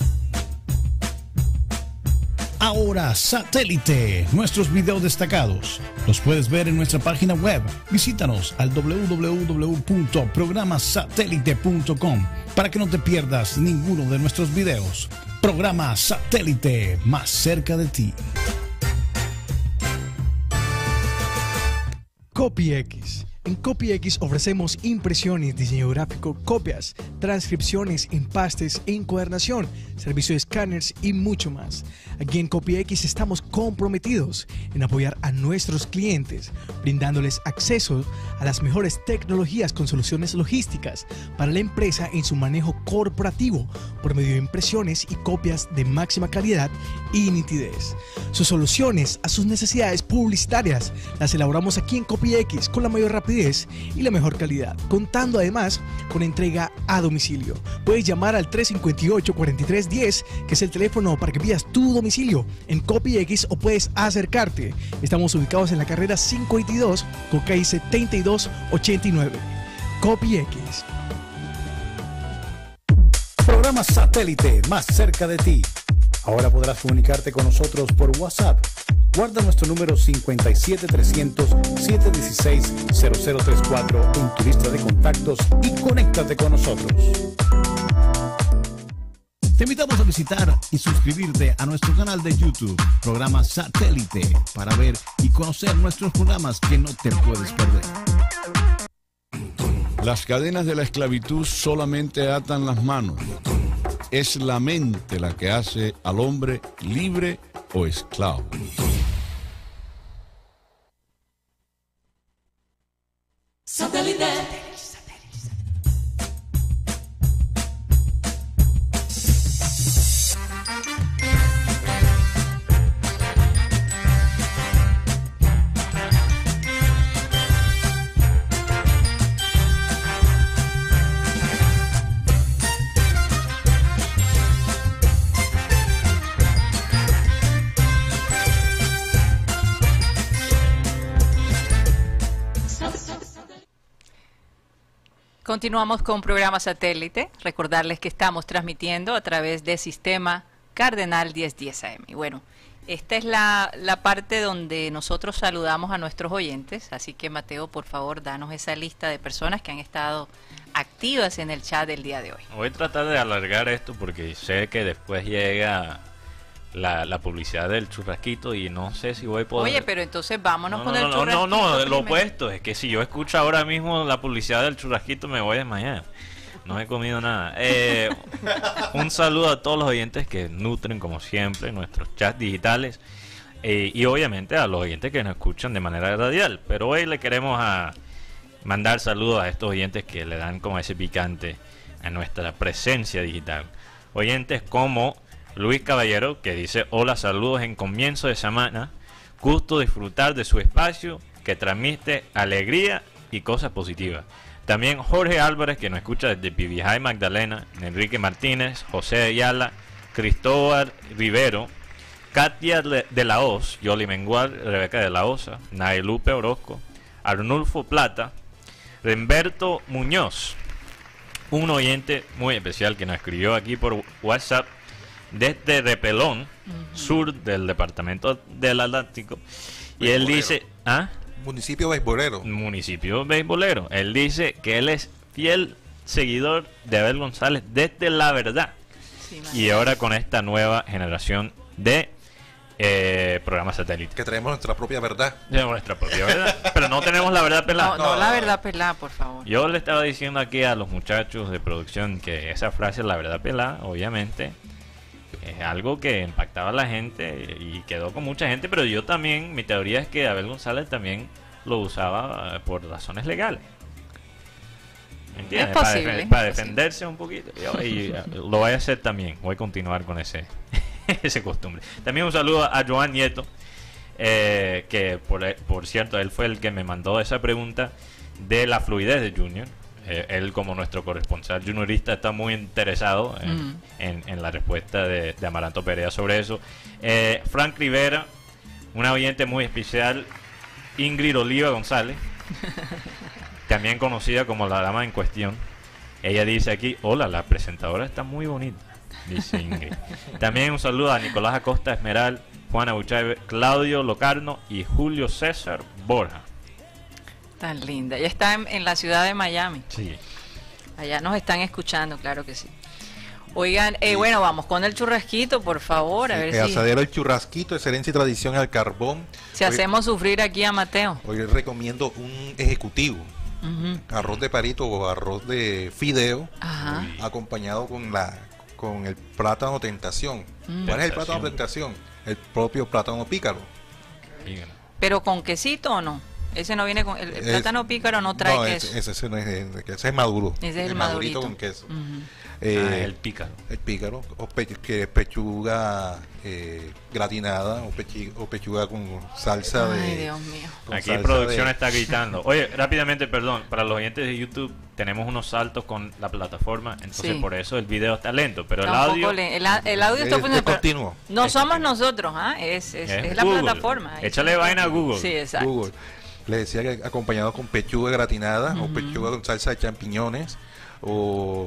Ahora Satélite, nuestros videos destacados los puedes ver en nuestra página web. Visítanos al doble u doble u doble u punto programa satélite punto com para que no te pierdas ninguno de nuestros videos. Programa Satélite, más cerca de ti. CopyX. En CopyX ofrecemos impresiones, diseño gráfico, copias, transcripciones, empastes e encuadernación, servicio de escáneres y mucho más. Aquí en CopyX estamos comprometidos en apoyar a nuestros clientes, brindándoles acceso a las mejores tecnologías con soluciones logísticas para la empresa en su manejo corporativo por medio de impresiones y copias de máxima calidad y nitidez. Sus soluciones a sus necesidades publicitarias las elaboramos aquí en CopyX con la mayor rapidez y la mejor calidad, contando además con entrega a domicilio. Puedes llamar al tres cinco ocho, cuatro tres uno cero, que es el teléfono para que pidas tu domicilio en CopyX, o puedes acercarte. Estamos ubicados en la carrera cinco veintidós con calle setenta y dos ochenta y nueve. CopyX. Programa Satélite, más cerca de ti. Ahora podrás comunicarte con nosotros por WhatsApp. Guarda nuestro número cinco siete trescientos, siete uno seis, cero cero tres cuatro en tu lista de contactos y conéctate con nosotros. Te invitamos a visitar y suscribirte a nuestro canal de YouTube, Programa Satélite, para ver y conocer nuestros programas que no te puedes perder. Las cadenas de la esclavitud solamente atan las manos. Es la mente la que hace al hombre libre o esclavo. Satélite. Continuamos con programa satélite. Recordarles que estamos transmitiendo a través de Sistema Cardenal diez diez A M. Y bueno, esta es la, la parte donde nosotros saludamos a nuestros oyentes. Así que, Mateo, por favor, danos esa lista de personas que han estado activas en el chat del día de hoy. Voy a tratar de alargar esto porque sé que después llega la, la publicidad del churrasquito y no sé si voy a poder... Oye, pero entonces vámonos no, con no, el no, churrasquito. No, no, no, lo primero. opuesto. Es que si yo escucho ahora mismo la publicidad del churrasquito me voy a desmayar. No he comido nada. Eh, un saludo a todos los oyentes que nutren, como siempre, nuestros chats digitales. Eh, y obviamente a los oyentes que nos escuchan de manera radial. Pero hoy le queremos a mandar saludos a estos oyentes que le dan como ese picante a nuestra presencia digital. Oyentes como Luis Caballero, que dice: hola, saludos en comienzo de semana. Gusto disfrutar de su espacio que transmite alegría y cosas positivas. También Jorge Álvarez, que nos escucha desde Pibijay, Magdalena. Enrique Martínez, José Ayala, Cristóbal Rivero, Katia de la Hoz, Yoli Mengual, Rebeca de la Osa, Nailupe Orozco, Arnulfo Plata, Remberto Muñoz, un oyente muy especial que nos escribió aquí por WhatsApp desde Repelón, uh-huh. sur del departamento del Atlántico, y él dice, ¿ah? Municipio beisbolero. Municipio beisbolero. Él dice que él es fiel seguidor de Abel González desde La Verdad. Sí, y ahora con esta nueva generación de eh, programas satélites. Que traemos nuestra propia verdad. Tenemos nuestra propia verdad. Pero no tenemos la verdad pelada. No, no, no la verdad pelada, por favor. Yo le estaba diciendo aquí a los muchachos de producción que esa frase, la verdad pelada, obviamente es algo que impactaba a la gente y quedó con mucha gente, pero yo también, mi teoría es que Abel González también lo usaba por razones legales. ¿Me entiendes? Es posible, para, es para posible. defenderse un poquito. Y, y lo voy a hacer también, voy a continuar con ese ese costumbre. También un saludo a Joan Nieto, eh, que por, por cierto, él fue el que me mandó esa pregunta de la fluidez de Junior. Eh, él, como nuestro corresponsal juniorista, está muy interesado en, mm. en, en la respuesta de, de Amaranto Perea sobre eso. Eh, Frank Rivera, una oyente muy especial, Ingrid Oliva González, también conocida como la dama en cuestión. Ella dice aquí: hola, la presentadora está muy bonita, dice Ingrid. También un saludo a Nicolás Acosta Esmeral, Juana Buchave, Claudio Locarno y Julio César Borja. Tan linda. Ella está en, en la ciudad de Miami. Sí. Allá nos están escuchando, claro que sí. Oigan, eh, sí. bueno, vamos con el churrasquito, por favor, a sí, ver el si... asadero El Churrasquito, excelencia y tradición al carbón. Si hoy, hacemos sufrir aquí a Mateo. Hoy les recomiendo un ejecutivo. Uh-huh. Arroz de parito o arroz de fideo, Ajá. acompañado con la con el plátano tentación. Mm. ¿Cuál es el plátano tentación? El propio plátano pícaro. ¿Pero con quesito o no? Ese no viene con... El, el es, plátano pícaro no trae no, queso. Ese, ese, no es, ese es maduro. Ese es el, el madurito. con queso. Uh-huh. eh, ah, el pícaro. El pícaro. O pe, que pechuga eh, gratinada o, pechi, o pechuga con salsa Ay, de... Ay, Dios mío. Aquí producción de... está gritando. Oye, rápidamente, perdón, para los oyentes de YouTube tenemos unos saltos con la plataforma, entonces sí. por eso el video está lento, pero está el audio... Le, el, el audio está es, es continuo. No es somos continuo. nosotros, ¿ah? ¿eh? es, es, es, es la Google. plataforma. Échale vaina a Google. Sí, exacto. Google. Le decía que acompañado con pechuga gratinada uh-huh. o pechuga con salsa de champiñones o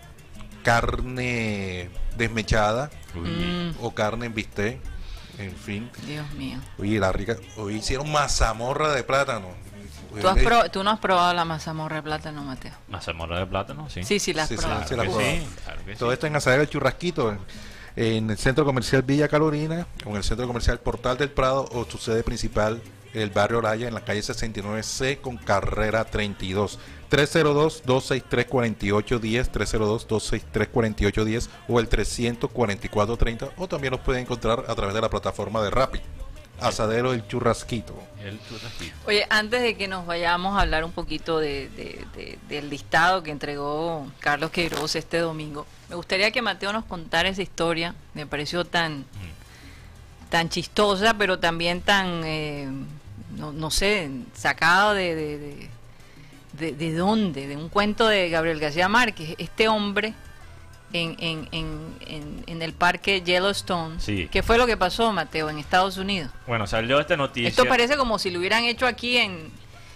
carne desmechada mm. o carne en bistec, en fin. Dios mío. Oye, la rica, hoy hicieron mazamorra de plátano. ¿Tú, has pro, ¿Tú no has probado la mazamorra de plátano, Mateo? ¿Mazamorra de plátano? Sí. Sí, sí, la has sí, probado. Sí, sí, la claro probado. Sí, claro que Todo sí. esto en Asadero El Churrasquito, en el Centro Comercial Villa Carolina, o en el Centro Comercial Portal del Prado, o su sede principal, el barrio Oraya, en la calle sesenta y nueve C con carrera treinta y dos. tres cero dos, dos seis tres, cuatro ocho uno cero, tres cero dos, dos seis tres, cuatro ocho uno cero o el trescientos cuarenta y cuatro treinta, o también los pueden encontrar a través de la plataforma de Rappi. Asadero El Churrasquito. El churrasquito. Oye, antes de que nos vayamos a hablar un poquito de, de, de, del listado que entregó Carlos Queiroz este domingo, me gustaría que Mateo nos contara esa historia. Me pareció tan, mm. tan chistosa, pero también tan, eh, no, no sé, sacada de, de, de, de, de dónde, de un cuento de Gabriel García Márquez. Este hombre en, en, en, en, en el parque Yellowstone. Sí. ¿Qué fue lo que pasó, Mateo, en Estados Unidos? Bueno, salió esta noticia. Esto parece como si lo hubieran hecho aquí en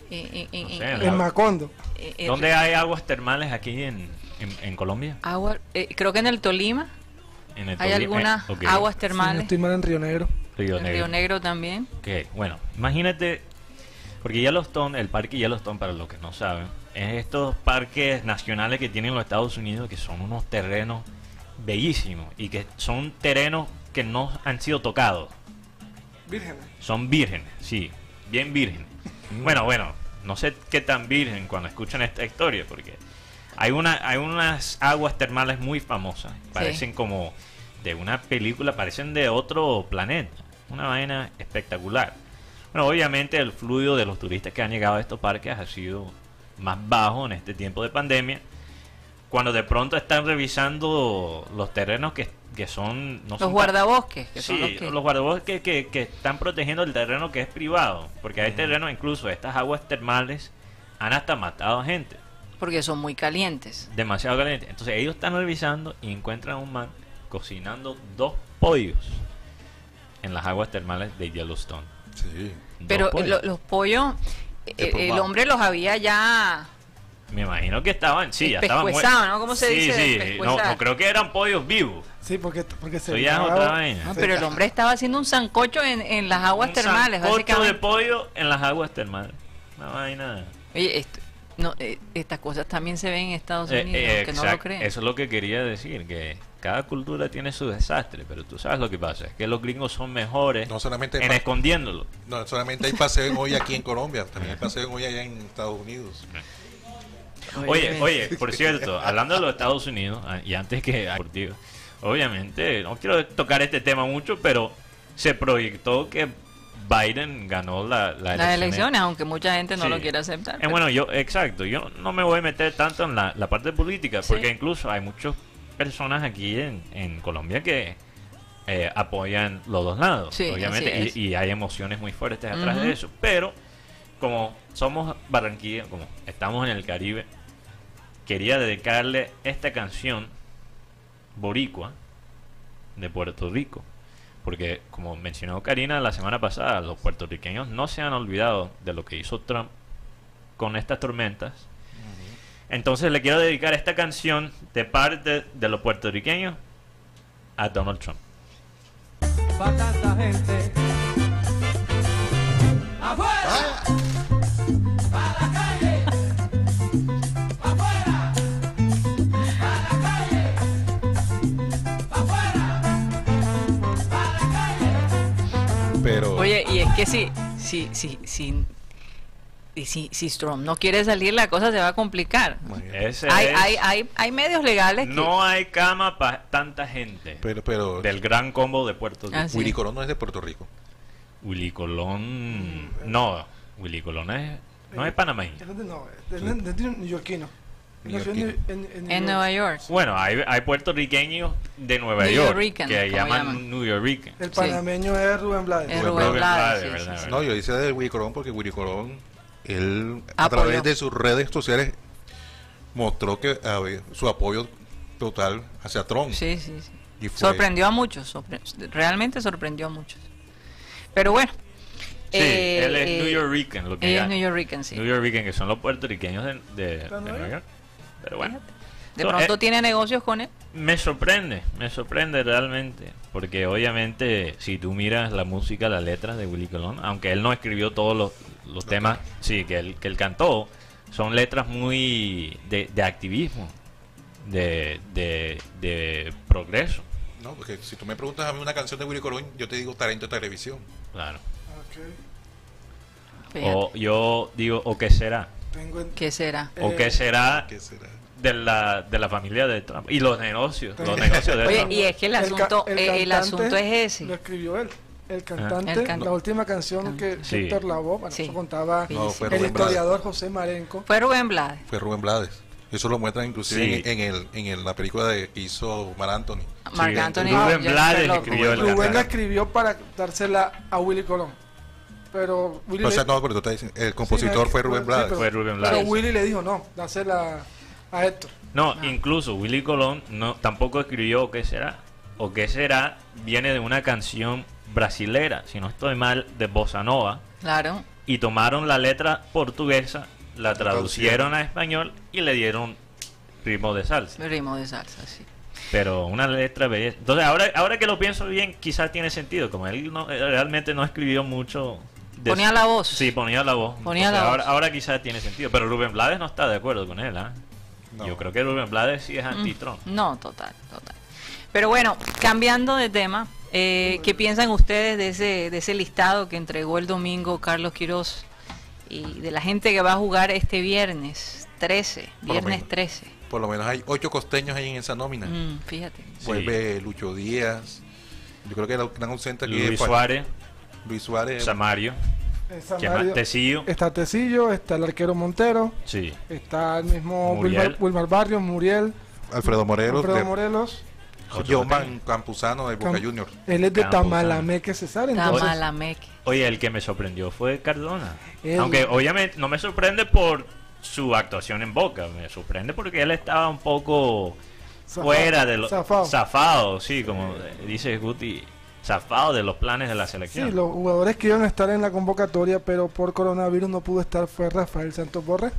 En, en, No en- sé, en- En Macondo. eh, eh, ¿Dónde hay aguas termales aquí en, en, en Colombia? agua, eh, creo que en el Tolima En el hay Tolima- algunas eh, ok. aguas Si no termales. estoy mal, en Río Negro. Río en Negro. Río Negro también. Ok, bueno, imagínate, porque Yellowstone, el parque Yellowstone, para los que no saben, es estos parques nacionales que tienen los Estados Unidos, que son unos terrenos bellísimos y que son terrenos que no han sido tocados. Vírgenes. Son vírgenes, sí, bien vírgenes. Bueno, bueno, no sé qué tan virgen cuando escuchan esta historia, porque hay una hay unas aguas termales muy famosas, parecen como de una película, parecen de otro planeta, una vaina espectacular. Bueno, obviamente el flujo de los turistas que han llegado a estos parques ha sido más bajo en este tiempo de pandemia, cuando de pronto están revisando los terrenos que, que son... No Los son tan- guardabosques, que Sí, son los que... los guardabosques que, que están protegiendo el terreno que es privado, porque hay terrenos, incluso estas aguas termales han hasta matado a gente, porque son muy calientes. demasiado caliente. Entonces ellos están revisando y encuentran a un man cocinando dos pollos en las aguas termales de Yellowstone. Sí. Dos Pero eh, pollos. lo- los pollos, eh, el Emplumado. hombre los había ya... Me imagino que estaban, sí, ya estaban Despescuezado, muertos. ¿no? ¿Cómo se sí, dice? Sí, no, Despescuezar. no creo que eran pollos vivos. Sí, porque, porque se Eso ya es grababa- otra vaina. Ah, pero el hombre estaba haciendo un sancocho en, en las aguas Un termales, sancocho de básicamente. pollo en las aguas termales. Una vaina. Oye, esto- no, eh, estas cosas también se ven en Estados Eh, Unidos, eh, que no lo exacto. creen. Eso es lo que quería decir, que cada cultura tiene su desastre, pero tú sabes lo que pasa, es que los gringos son mejores No solamente en pa- escondiéndolo. No solamente hay paseo en hoy aquí en Colombia, también hay paseo en hoy allá en Estados Unidos. Oye, oye, por cierto, hablando de los Estados Unidos, ah, y antes que por ti, obviamente, no quiero tocar este tema mucho, pero se proyectó que Biden ganó la, la Las elección. elecciones, aunque mucha gente no Sí. lo quiere aceptar. Eh, pero- bueno, yo, exacto, yo no me voy a meter tanto en la, la parte política, Sí. porque incluso hay muchas personas aquí en, en Colombia que eh, apoyan los dos lados, Sí, obviamente, así es. y, y hay emociones muy fuertes atrás Ujú. de eso, pero como somos Barranquilla, como estamos en el Caribe, quería dedicarle esta canción boricua de Puerto Rico, porque como mencionó Karina la semana pasada, los puertorriqueños no se han olvidado de lo que hizo Trump con estas tormentas. Entonces le quiero dedicar esta canción de parte de los puertorriqueños a Donald Trump. Pa' tanta gente. ¡Afuera! ¡Pa' la calle! ¡Afuera! ¡Pa' la calle! ¡Afuera! ¡Pa' la calle! Pero Oye, y es que si, si, si, si, y si, si Trump no quiere salir, la cosa se va a complicar. Ese Hay, es- hay, hay, hay medios legales que... no hay cama para tanta gente. pero pero Del gran combo de Puerto Rico. Ah, sí. Willy Colón no es de Puerto Rico. Willy Colón. No, Willy Colón es, no es panameño. Él es de- No, es de- de- de neoyorquino. Él nació en, Neoyorquino. en- en En Nueva York. Bueno, hay, hay puertorriqueños de Nueva New York Yorkican, que como llaman llaman. New Yorkican. El Sí. panameño es Rubén Blades. Es Rubén Rubén Rubén Blades, Blades, sí, ¿verdad? sí, sí. No, yo hice de Willy Colón porque Willy Colón, él a Apoyó. través de sus redes sociales mostró que a ver, su apoyo total hacia Trump. Sí, sí, sí. Y fue- Sorprendió a muchos, sorpre- realmente sorprendió a muchos. Pero bueno. Sí, eh, él es eh, New Yorkican, lo que Él es ya- New Yorkican, sí. New Yorkican, que son los puertorriqueños de, de- de Nueva Nueva York. York. Pero bueno, De So, pronto eh, tiene negocios con él. me sorprende, me sorprende realmente, porque obviamente si tú miras la música, las letras de Willy Colón, aunque él no escribió todos los, los temas, sí, que él, que él cantó, son letras muy de, de activismo, de, de, de progreso, No, porque si tú me preguntas a mí una canción de Willy Colón, yo te digo talento de televisión. claro. Ok. Fíjate. O yo digo, ¿o qué será? Tengo en- ¿Qué será? ¿O Eh, qué será ¿Qué será? de la, de la familia de Trump? Y los negocios, los negocios de Oye, Trump. y es que el ca- asunto, eh, el, cantante asunto es Lo ese. escribió él. El cantante, El can- la última canción que Sí. Héctor Lavoe, bueno, Sí. eso contaba No, fue el Rubén Blades. historiador José Marenco. Fue Rubén Blades. Fue Rubén Blades. Eso lo muestran inclusive Sí. en, en el, en el- la película de, que hizo Mar Anthony. Marc Sí, Anthony. Rubén Jennifer Blades Lopez. escribió el Rubén la cantante. escribió para dársela a Willy Colón. Pero Willy, O le, sea, no, pero tú estás diciendo, el compositor Sí, fue sí, Rubén sí, Blades. pero- Fue Rubén pero Blades. Willy le dijo, no, dásela a Héctor. No, Ah. incluso Willy Colón no, tampoco escribió ¿O qué será? ¿O qué será? Viene de una canción brasilera, si no estoy mal, de Bossa Nova, Claro. y tomaron la letra portuguesa, la traducieron a español y le dieron ritmo de salsa. Ritmo de salsa, sí. Pero una letra bella. Entonces, ahora, ahora que lo pienso bien, quizás tiene sentido. Como él no, realmente no escribió mucho. De ponía la voz. Sí, ponía la voz. Ponía Entonces, la ahora, voz. ahora quizás tiene sentido. Pero Rubén Blades no está de acuerdo con él. ¿eh? No. Yo creo que Rubén Blades sí es anti-Trump. No, total, total. Pero bueno, cambiando de tema, eh, ¿qué piensan ustedes de ese, de ese listado que entregó el domingo Carlos Quirós y de la gente que va a jugar este viernes trece, Por lo viernes menos. trece? Por lo menos hay ocho costeños ahí en esa nómina. Mm, fíjate. Vuelve Lucho Díaz. Yo creo que el gran ausente aquí Luis es Juan- Suárez, Luis Suárez. Samario, Eh, ¿qué más? Samario, Tecillo. está Tecillo, está el arquero Montero, Sí. está el mismo Muriel. Wilmar, Wilmar Barrios, Muriel, Alfredo Morelos. Alfredo de- Morelos. Joman Campuzano de Boca Cam- Juniors. Él es de Campuzano. Tamalamé, Cesar. Entonces, Tamalameque. Oye, el que me sorprendió fue Cardona. Él- Aunque obviamente no me sorprende por su actuación en Boca, me sorprende porque él estaba un poco Zafado, fuera de los zafado. zafado, sí, como dice Guti, zafado de los planes de la sí, selección. los jugadores que iban a estar en la convocatoria, pero por coronavirus no pudo estar, fue Rafael Santos Borré.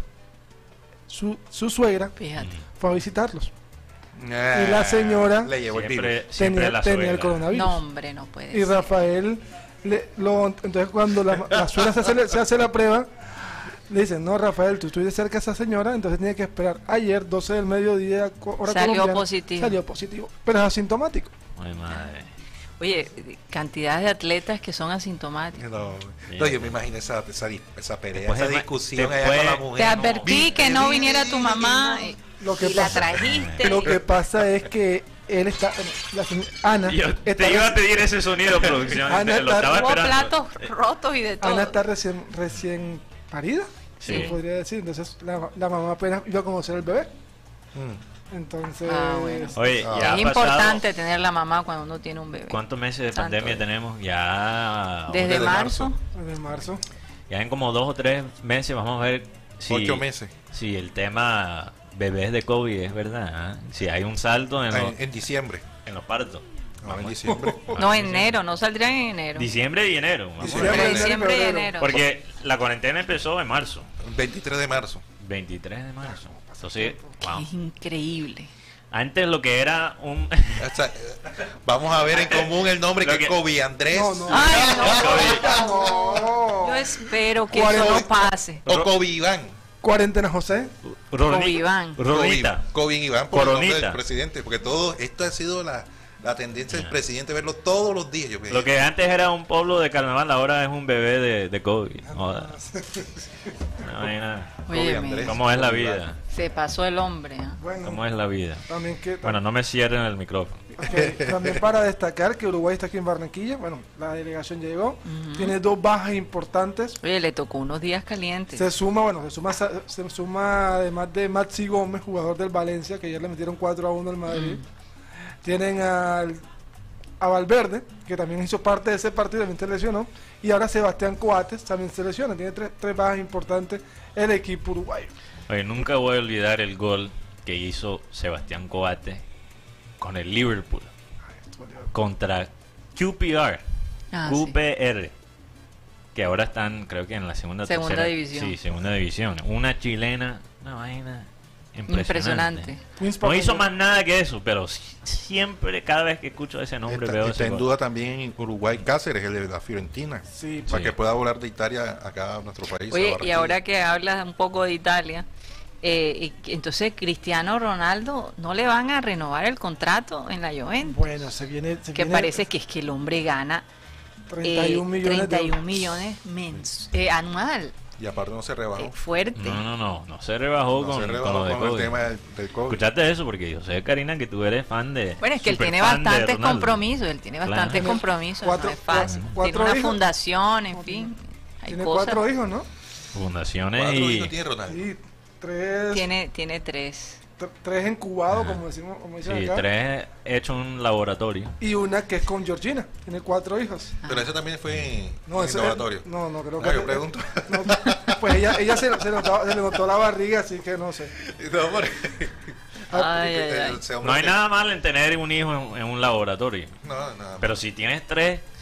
Su, su suegra Fíjate. fue a visitarlos. Ah, Y la señora le llevó el virus. Siempre, siempre Tenía, la tenía el suegra. coronavirus. No, hombre, no puede Y ser. Rafael, le, lo, entonces cuando la, la suegra se hace, se hace la prueba, le dicen, no, Rafael, tú estuviste cerca de esa señora, entonces tiene que esperar. Ayer, doce del mediodía, co- hora Salió colombiana, positivo. Salió positivo, pero es asintomático. Ay, madre. Oye, cantidad de atletas que son asintomáticos. No, Bien. no, yo me imagino esa, esa, esa pelea, Después esa de- discusión allá después- con la Te mujer. advertí que no viniera tu mamá y, Lo que y la pasa- trajiste. Lo que pasa es que él está, la señ- Ana, Yo está, te iba a pedir ese sonido, producción. Ana te lo está- estaba Hubo esperando. platos rotos y de todo. Ana está recién, recién parida, Sí. se podría decir, entonces la, la mamá apenas iba a conocer al bebé, Mm. entonces Ah, bueno. Oye, Ah. ya ha Es pasado- importante tener la mamá cuando uno tiene un bebé. ¿Cuántos meses de Santo pandemia Dios. tenemos? Ya Desde Desde marzo. marzo. desde marzo. ya en como dos o tres meses vamos a ver si, Ocho meses. si el tema bebés de COVID es verdad. ¿ah? Si hay un salto en, Ah, los, En, en diciembre. en los partos. Ahora en diciembre. No, enero, no saldrían en enero. Diciembre y enero. vamos a Diciembre, ver. Entre enero, diciembre y febrero. enero. Porque la cuarentena empezó en marzo. veintitrés de marzo. veintitrés de marzo. Entonces, wow. Es increíble. Antes lo que era un... O sea, eh, vamos a ver en común el nombre Lo que que- es Kobe Andrés No, no. Ay, no, No. yo espero que ¿Cuál eso es? no pase. o Kobe Iván. Cuarentena José. Kobe Iván. Ronita. Kobe Iván por el nombre Coronita. del presidente, porque todo esto ha sido la, la tendencia del presidente verlo todos los días. Yo Lo que antes era un pueblo de carnaval, ahora es un bebé de, de COVID. Joda. No hay nada. Kobe Oye, Andrés. ¿Cómo es la vida? se pasó el hombre. ¿ah? Bueno, ¿Cómo es la vida? también que Bueno, no me cierren el micrófono. ok, también para destacar que Uruguay está aquí en Barranquilla. Bueno, la delegación llegó. Tiene dos bajas importantes. Oye, le tocó unos días calientes. Se suma, bueno, se suma, se suma además de Maxi Gómez, jugador del Valencia, que ayer le metieron cuatro a uno al Madrid. Tienen al, a Valverde, que también hizo parte de ese partido, también se lesionó. Y ahora Sebastián Coates también se lesiona. Tiene tres, tres bajas importantes el equipo uruguayo. Oye, nunca voy a olvidar el gol que hizo Sebastián Coates con el Liverpool contra Q P R, Ah, Q sí. P R, que ahora están, creo que en la segunda, Segunda tercera- división. Sí, segunda división. Una chilena, una vaina impresionante. Impresionante. Queens No Park hizo Rangers. más nada que eso, pero si- siempre, cada vez que escucho ese nombre, está, veo está ese en gol. duda también en Uruguay Cáceres, el de la Fiorentina, Sí, para Sí. que pueda volar de Italia acá a nuestro país. a Oye, y Barranquilla. ahora que hablas un poco de Italia, eh, y que- entonces Cristiano Ronaldo no le van a renovar el contrato en la Juventus. Bueno, se viene. Se Que viene parece que es que el hombre gana treinta y uno eh, millones de treinta y uno euros. millones mens eh, anual. Y aparte no se rebajó. Eh, fuerte. No, no, no, no se rebajó No con, se con rebajó lo de con el COVID. tema del, del COVID. Escuchaste eso porque yo sé, Karina, que tú eres fan de. Bueno, es que él super tiene fan de bastantes Ronaldo. compromisos, él tiene Claro. bastantes compromisos, Cuatro- no es fácil. cuatro Tiene una hijos. fundación, en fin. Hay Tiene cosas. cuatro hijos, ¿no? Fundaciones Cuatro y. hijos tiene Ronaldo. Y tres, Tiene, tiene tres. tr- tres incubados, como decimos, como dicen Sí, acá. tres hecho un laboratorio. Y una que es con Georgina. Tiene cuatro hijos. Pero ese también fue en, No, en ese- laboratorio. No, no, creo Ah, que. yo pregunto. No, pues ella, ella se, se, notaba- se le notó la barriga, así que no sé. No, hombre. Ay, ay, ay. Ese hombre No hay que- nada mal en tener un hijo en, en un laboratorio. No, nada. Pero si tienes tres,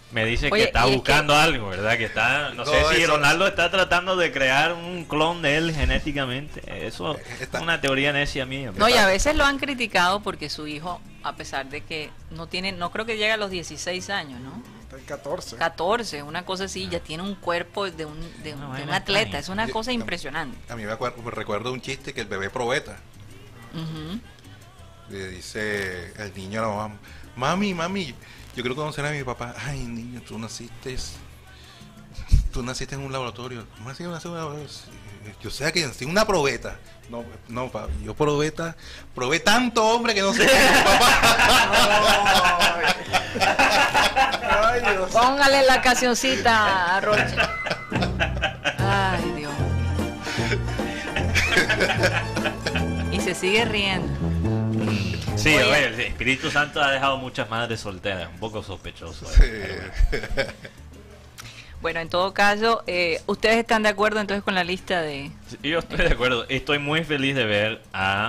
Me dice Oye, que está y es buscando que- algo, ¿verdad? Que está, no, No, sé si eso- Ronaldo está tratando de crear un clon de él genéticamente. Eso Está- es una teoría necia mía. No, y a veces lo han criticado porque su hijo, a pesar de que no tiene, no creo que llega a los dieciséis años, ¿no? Está en catorce. catorce, una cosa así, ya tiene un cuerpo de un, de un, Una de vaina un atleta, extraña. es una Yo- cosa a- impresionante. A mí me acuerdo, me recuerdo un chiste que el bebé probeta. Ujú. Le dice el niño a la mamá, mami, mami, yo quiero conocer a mi papá. Ay, niño, tú naciste, tú naciste en un laboratorio. ¿Cómo así naciste en un laboratorio? Sí, yo sé que nací en una probeta. No, no, papi, yo probeta, probé tanto hombre que no sé quién es mi papá. Ay, Dios. Póngale la cancioncita a Rocha. Ay, Dios. Y se sigue riendo. Sí, Oye. oye, el Espíritu Santo ha dejado muchas madres solteras, un poco sospechoso. Sí. eh, pero bueno. Bueno, en todo caso, eh, ¿ustedes están de acuerdo entonces con la lista de...? Sí, yo estoy de acuerdo. Estoy muy feliz de ver a,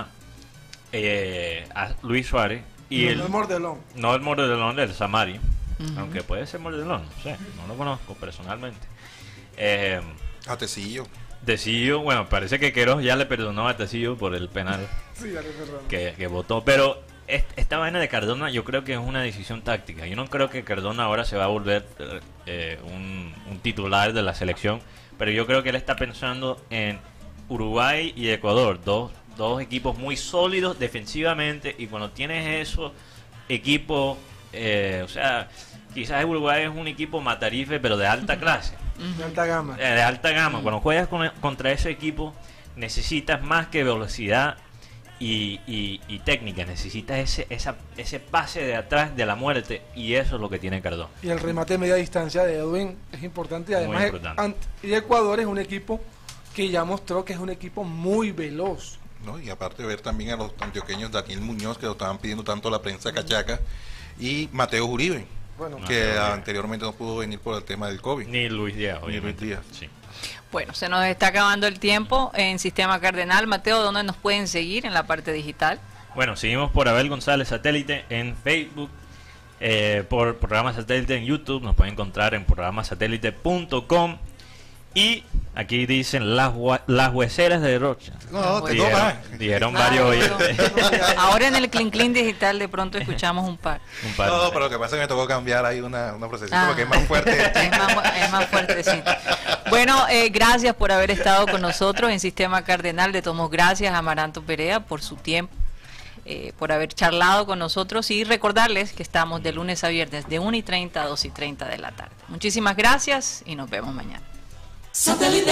eh, a Luis Suárez y No, el no es Mordelón. no el mordelón del Samari, Ujú. aunque puede ser mordelón, no sé, no lo conozco personalmente. Eh, A Tecillo. Tecillo, bueno, parece que Queiroz ya le perdonó a Tecillo por el penal Sí, dale, perdón. que, que votó, pero est- esta vaina de Cardona yo creo que es una decisión táctica. Yo no creo que Cardona ahora se va a volver eh, un, un titular de la selección, pero yo creo que él está pensando en Uruguay y Ecuador, dos, dos equipos muy sólidos defensivamente, y cuando tienes esos equipos, eh, o sea, quizás Uruguay es un equipo matarife, pero de alta clase. De alta gama. Eh, de alta gama. Cuando juegas con- contra ese equipo necesitas más que velocidad y, y- y técnica, necesitas ese esa, ese pase de atrás de la muerte, y eso es lo que tiene Cardón. Y el remate de media distancia de Edwin es importante. Y Muy además, importante. ant- y Ecuador es un equipo que ya mostró que es un equipo muy veloz. ¿No? Y aparte ver también a los antioqueños, Daniel Muñoz, que lo estaban pidiendo tanto la prensa cachaca, y Mateo Uribe, Bueno, que Mateo Uribe. anteriormente no pudo venir por el tema del COVID. Ni Luis Díaz, Ni Luis obviamente. Díaz. Sí. Bueno, se nos está acabando el tiempo en Sistema Cardenal. Mateo, ¿dónde nos pueden seguir en la parte digital? Bueno, seguimos por Abel González Satélite en Facebook, eh, por Programa Satélite en YouTube, nos pueden encontrar en programasatélite punto com, y aquí dicen las, hua- las hueseras de Rocha. No, te Dijeron, tomas. dijeron Ah, varios bueno. oyentes. Ahora en el Clean Clean Digital de pronto escuchamos un par. Un par. No, pero lo que pasa es que me tocó cambiar ahí una, una procesita Ah. porque es más fuerte. Es más, es más fuertecito. Bueno, eh, gracias por haber estado con nosotros en Sistema Cardenal. De todos modos, gracias a Amaranto Perea por su tiempo, eh, por haber charlado con nosotros, y recordarles que estamos de lunes a viernes de una y treinta a dos y treinta de la tarde. Muchísimas gracias y nos vemos mañana. Satellite.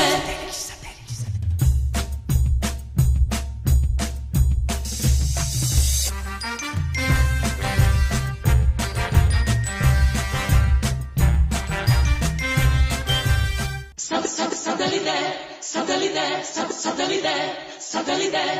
Sat- sat- Satellite, satellite, sat- satellite, satellite.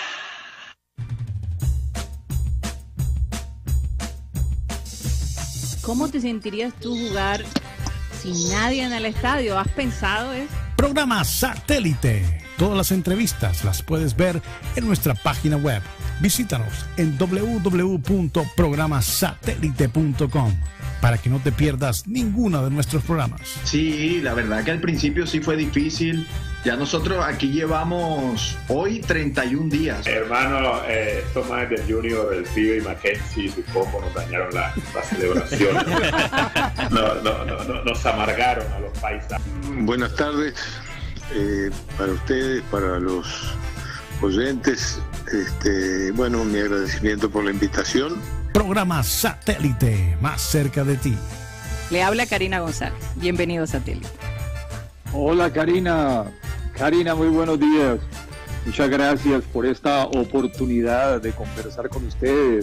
¿Cómo te sentirías tú jugar sin nadie en el estadio? ¿Has pensado eso? Programa Satélite. Todas las entrevistas las puedes ver en nuestra página web. Visítanos en doble u doble u doble u punto programa satélite punto com para que no te pierdas ninguno de nuestros programas. Sí, la verdad que al principio sí fue difícil. Ya nosotros aquí llevamos hoy treinta y un días. Hermano, eh, estos más del Junior, el Pibe y Mackenzie y su combo nos dañaron la, la celebración. No, no, no, no, nos amargaron a los paisas. Buenas tardes eh, para ustedes, para los oyentes. Este, bueno, mi agradecimiento por la invitación. Programa Satélite, más cerca de ti. Le habla Karina González. Bienvenido a Satélite. Hola Karina, Karina, muy buenos días. Muchas gracias por esta oportunidad de conversar con ustedes.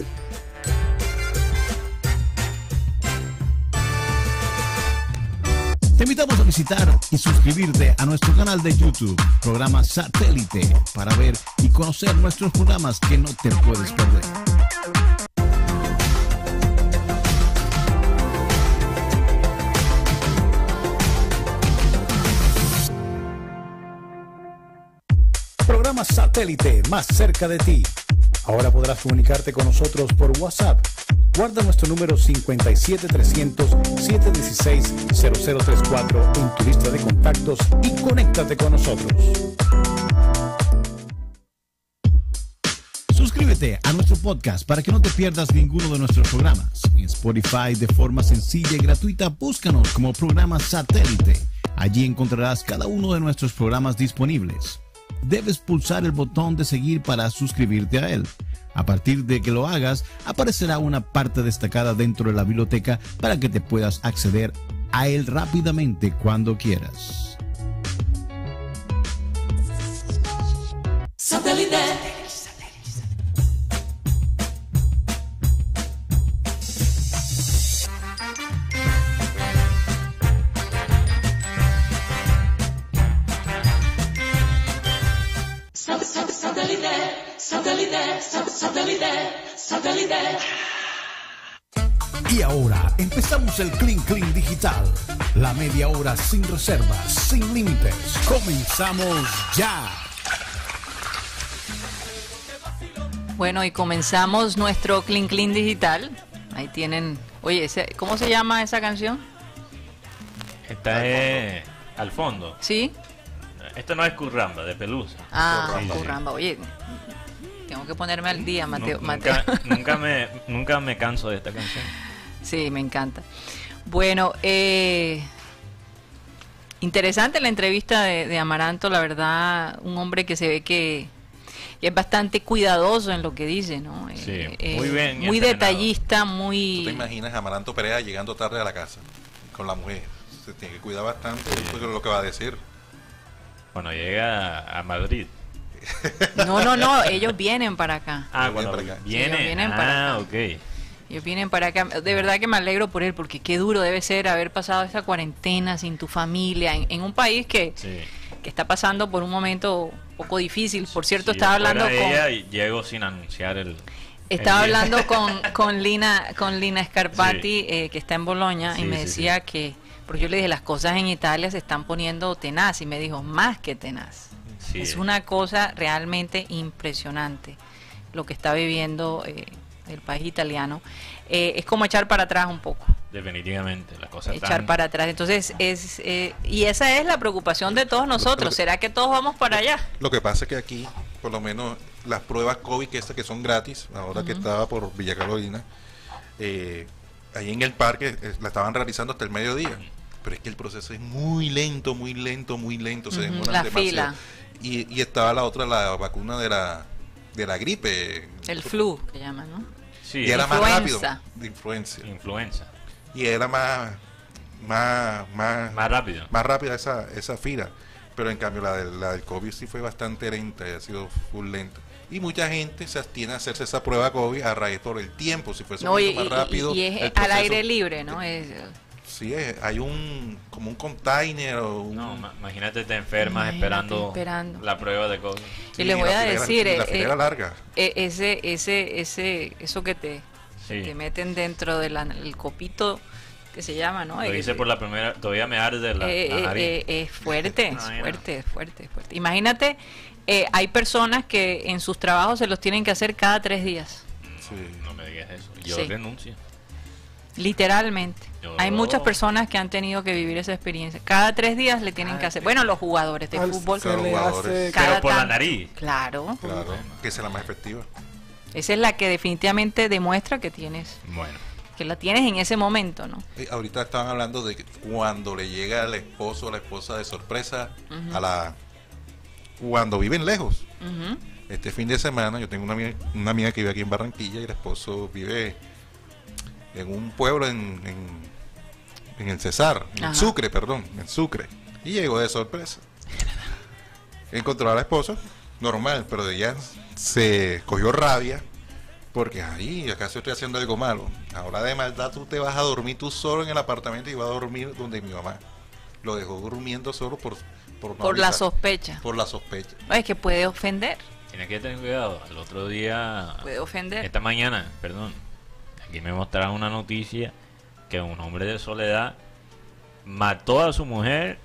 Te invitamos a visitar y suscribirte a nuestro canal de YouTube, Programa Satélite, para ver y conocer nuestros programas que no te puedes perder. Programa Satélite, más cerca de ti. Ahora podrás comunicarte con nosotros por WhatsApp Guarda nuestro número cinco siete trescientos, siete uno seis, cero cero tres cuatro en tu lista de contactos y conéctate con nosotros. Suscríbete a nuestro podcast para que no te pierdas ninguno de nuestros programas. En Spotify, de forma sencilla y gratuita, búscanos como Programa Satélite. Allí encontrarás cada uno de nuestros programas disponibles. Debes pulsar el botón de seguir para suscribirte a él. A partir de que lo hagas, aparecerá una parte destacada dentro de la biblioteca para que te puedas acceder a él rápidamente cuando quieras. Satélite. Satélite, satélite, satélite. Y ahora empezamos el Clean Clean Digital. La media hora sin reservas, sin límites. Comenzamos ya. Bueno, y comenzamos nuestro Clean Clean Digital. Ahí tienen... Oye, ese, ¿cómo se llama esa canción? Esta es Al Fondo. ¿Sí? Esta no es Curramba, de Pelusa. Ah, sí, Curramba. sí. Oye, tengo que ponerme al día, Mateo. Nunca, Mateo. nunca, me, nunca me canso de esta canción. Sí, me encanta. Bueno, eh, interesante la entrevista de, de Amaranto, la verdad, un hombre que se ve que, que es bastante cuidadoso en lo que dice, ¿no? Sí, eh, muy bien muy entrenado. Detallista, muy... ¿Tú te imaginas a Amaranto Perea llegando tarde a la casa con la mujer? Se tiene que cuidar bastante de lo que va a decir. Bueno, llega a Madrid. No, no, no, ellos vienen para acá. Ah, cuando para acá. viene. Sí, ellos vienen ah, para acá. ok. Ellos vienen para acá. De verdad que me alegro por él, porque qué duro debe ser haber pasado esta cuarentena sin tu familia, en, en un país que, Sí. que está pasando por un momento un poco difícil. Por cierto, Si estaba yo fuera hablando con... ella y llego sin anunciar el... Estaba el día. hablando con, con Lina con Lina Scarpati, Sí. eh, que está en Boloña, Sí, y me sí, decía que, porque yo le dije, las cosas en Italia se están poniendo tenaz, y me dijo, más que tenaz. Sí. Es una cosa realmente impresionante lo que está viviendo eh, el país italiano. Eh, es como echar para atrás un poco. Definitivamente, la cosa Echar tan- para atrás. Entonces, es eh, y esa es la preocupación de todos nosotros. ¿Será que todos vamos para allá? Lo que pasa es que aquí, por lo menos, las pruebas COVID, que estas que son gratis, ahora que Ujú. estaba por Villa Carolina, eh, ahí en el parque eh, la estaban realizando hasta el mediodía. Pero es que el proceso es muy lento, muy lento, muy lento. Se Ujú, demoran la demasiado. fila. Y, y estaba la otra, la vacuna de la de la gripe. El flu, que llaman, ¿no? Sí. Y era más rápido. Influenza. De influencia. Influenza. Y era más más más, Más rápido. más rápida esa, esa fila. Pero en cambio la del, la del COVID sí fue bastante lenta y ha sido full lenta. Y mucha gente se abstiene a hacerse esa prueba COVID a raíz por el tiempo. Si fuese No, un y, poquito más y- rápido. y es el al proceso- aire libre, ¿no? Es, Sí, es- hay un como un container o un... No, ma- imagínate, te enfermas Imagínate, esperando, esperando. la prueba de COVID. y les Sí, voy la a fila era- decir, y la eh, fila era eh, larga. eh, ese, ese, ese, eso que te, Sí. te meten dentro del copito que se llama, ¿no? Lo Eh, hice por la primera, todavía me arde la, eh, la eh, nariz. eh, es fuerte, es Ay, no. fuerte, es fuerte, es fuerte. Imagínate, eh, hay personas que en sus trabajos se los tienen que hacer cada tres días, No me digas eso. Yo Sí. renuncio. literalmente. Yo- Hay muchas personas que han tenido que vivir esa experiencia. Cada tres días le tienen que hacer. Bueno, los jugadores de Al- fútbol. se le hace- cada Pero por la tanto. nariz. Claro. Claro, que esa es la más efectiva. Esa es la que definitivamente demuestra que tienes, Bueno. que la tienes en ese momento, ¿no? Eh, ahorita estaban hablando de que cuando le llega al esposo o la esposa de sorpresa Ujú. a la cuando viven lejos. Ujú. Este fin de semana yo tengo una amiga, una amiga que vive aquí en Barranquilla y el esposo vive en un pueblo en, en, en el Cesar, en Ajá. Sucre, perdón, en Sucre. Y llegó de sorpresa. Encontró a la esposa, normal, pero de ella se cogió rabia porque ahí acaso estoy haciendo algo malo. Ahora de maldad tú te vas a dormir tú solo en el apartamento y vas a dormir donde mi mamá. Lo dejó durmiendo solo por por, no Por la avisar. sospecha. Por la sospecha. Es que puede ofender, Tienes que tener cuidado. El otro día, puede ofender. esta mañana, perdón, aquí me mostraron una noticia que un hombre de Soledad mató a su mujer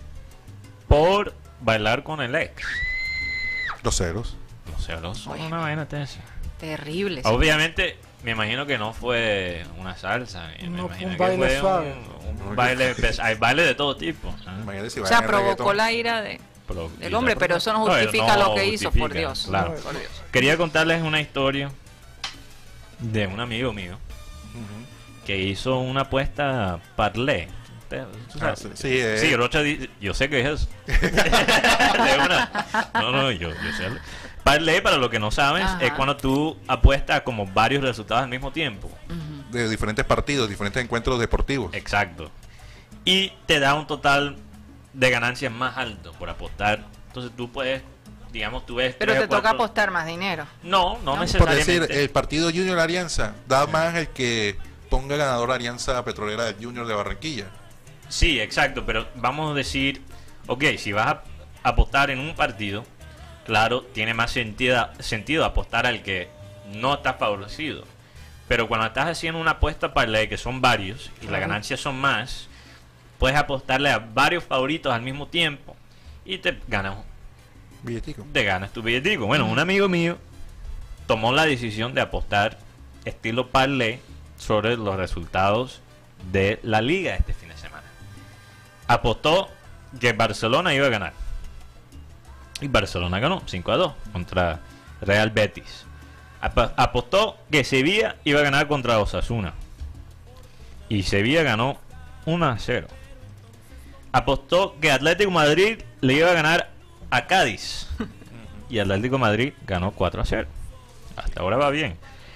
por bailar con el ex. Los celos. Los celos son una vaina tensa. Terrible. Obviamente, me imagino que no fue una salsa. Me No, imagino un que baile fue suave. un, un baile. pes- Hay baile de todo tipo. ¿ah? Imagínate si O va sea, en el provocó reggaetón. la ira de, Pro- del hombre, pero eso no No, justifica no lo que hizo, justifica, por Dios. claro. Por Dios. Quería contarles una historia de un amigo mío Ujú. que hizo una apuesta parlay. Usted- ¿tú Ah, sabes? sí, sí, eh. Sí, Rocha dice, yo sé que es eso. De una. No, no, yo, yo sé. Parlay, para los que no saben, Ajá. es cuando tú apuestas como varios resultados al mismo tiempo. Ujú. De diferentes partidos, diferentes encuentros deportivos. Exacto. Y te da un total de ganancias más alto por apostar. Entonces tú puedes, digamos, tú ves... Pero tres te o toca cuatro- apostar más dinero. No, no, No. Por necesariamente. decir, el partido Junior Alianza, da más el que ponga ganador la Alianza Petrolera del Junior de Barranquilla. Sí, exacto, pero vamos a decir, ok, si vas a apostar en un partido, claro, tiene más sentido, sentido apostar al que no está favorecido. Pero cuando estás haciendo una apuesta parlay, que son varios, y las ganancias son más, puedes apostarle a varios favoritos al mismo tiempo y te ganas, Billetico. te ganas tu billetico. Bueno, un amigo mío tomó la decisión de apostar estilo parlay sobre los resultados de la liga este fin de semana. Apostó que Barcelona iba a ganar. Y Barcelona ganó cinco a dos contra Real Betis. Ap- apostó que Sevilla iba a ganar contra Osasuna. Y Sevilla ganó uno a cero. Apostó que Atlético Madrid le iba a ganar a Cádiz. Y Atlético Madrid ganó cuatro a cero. Hasta ahora va bien.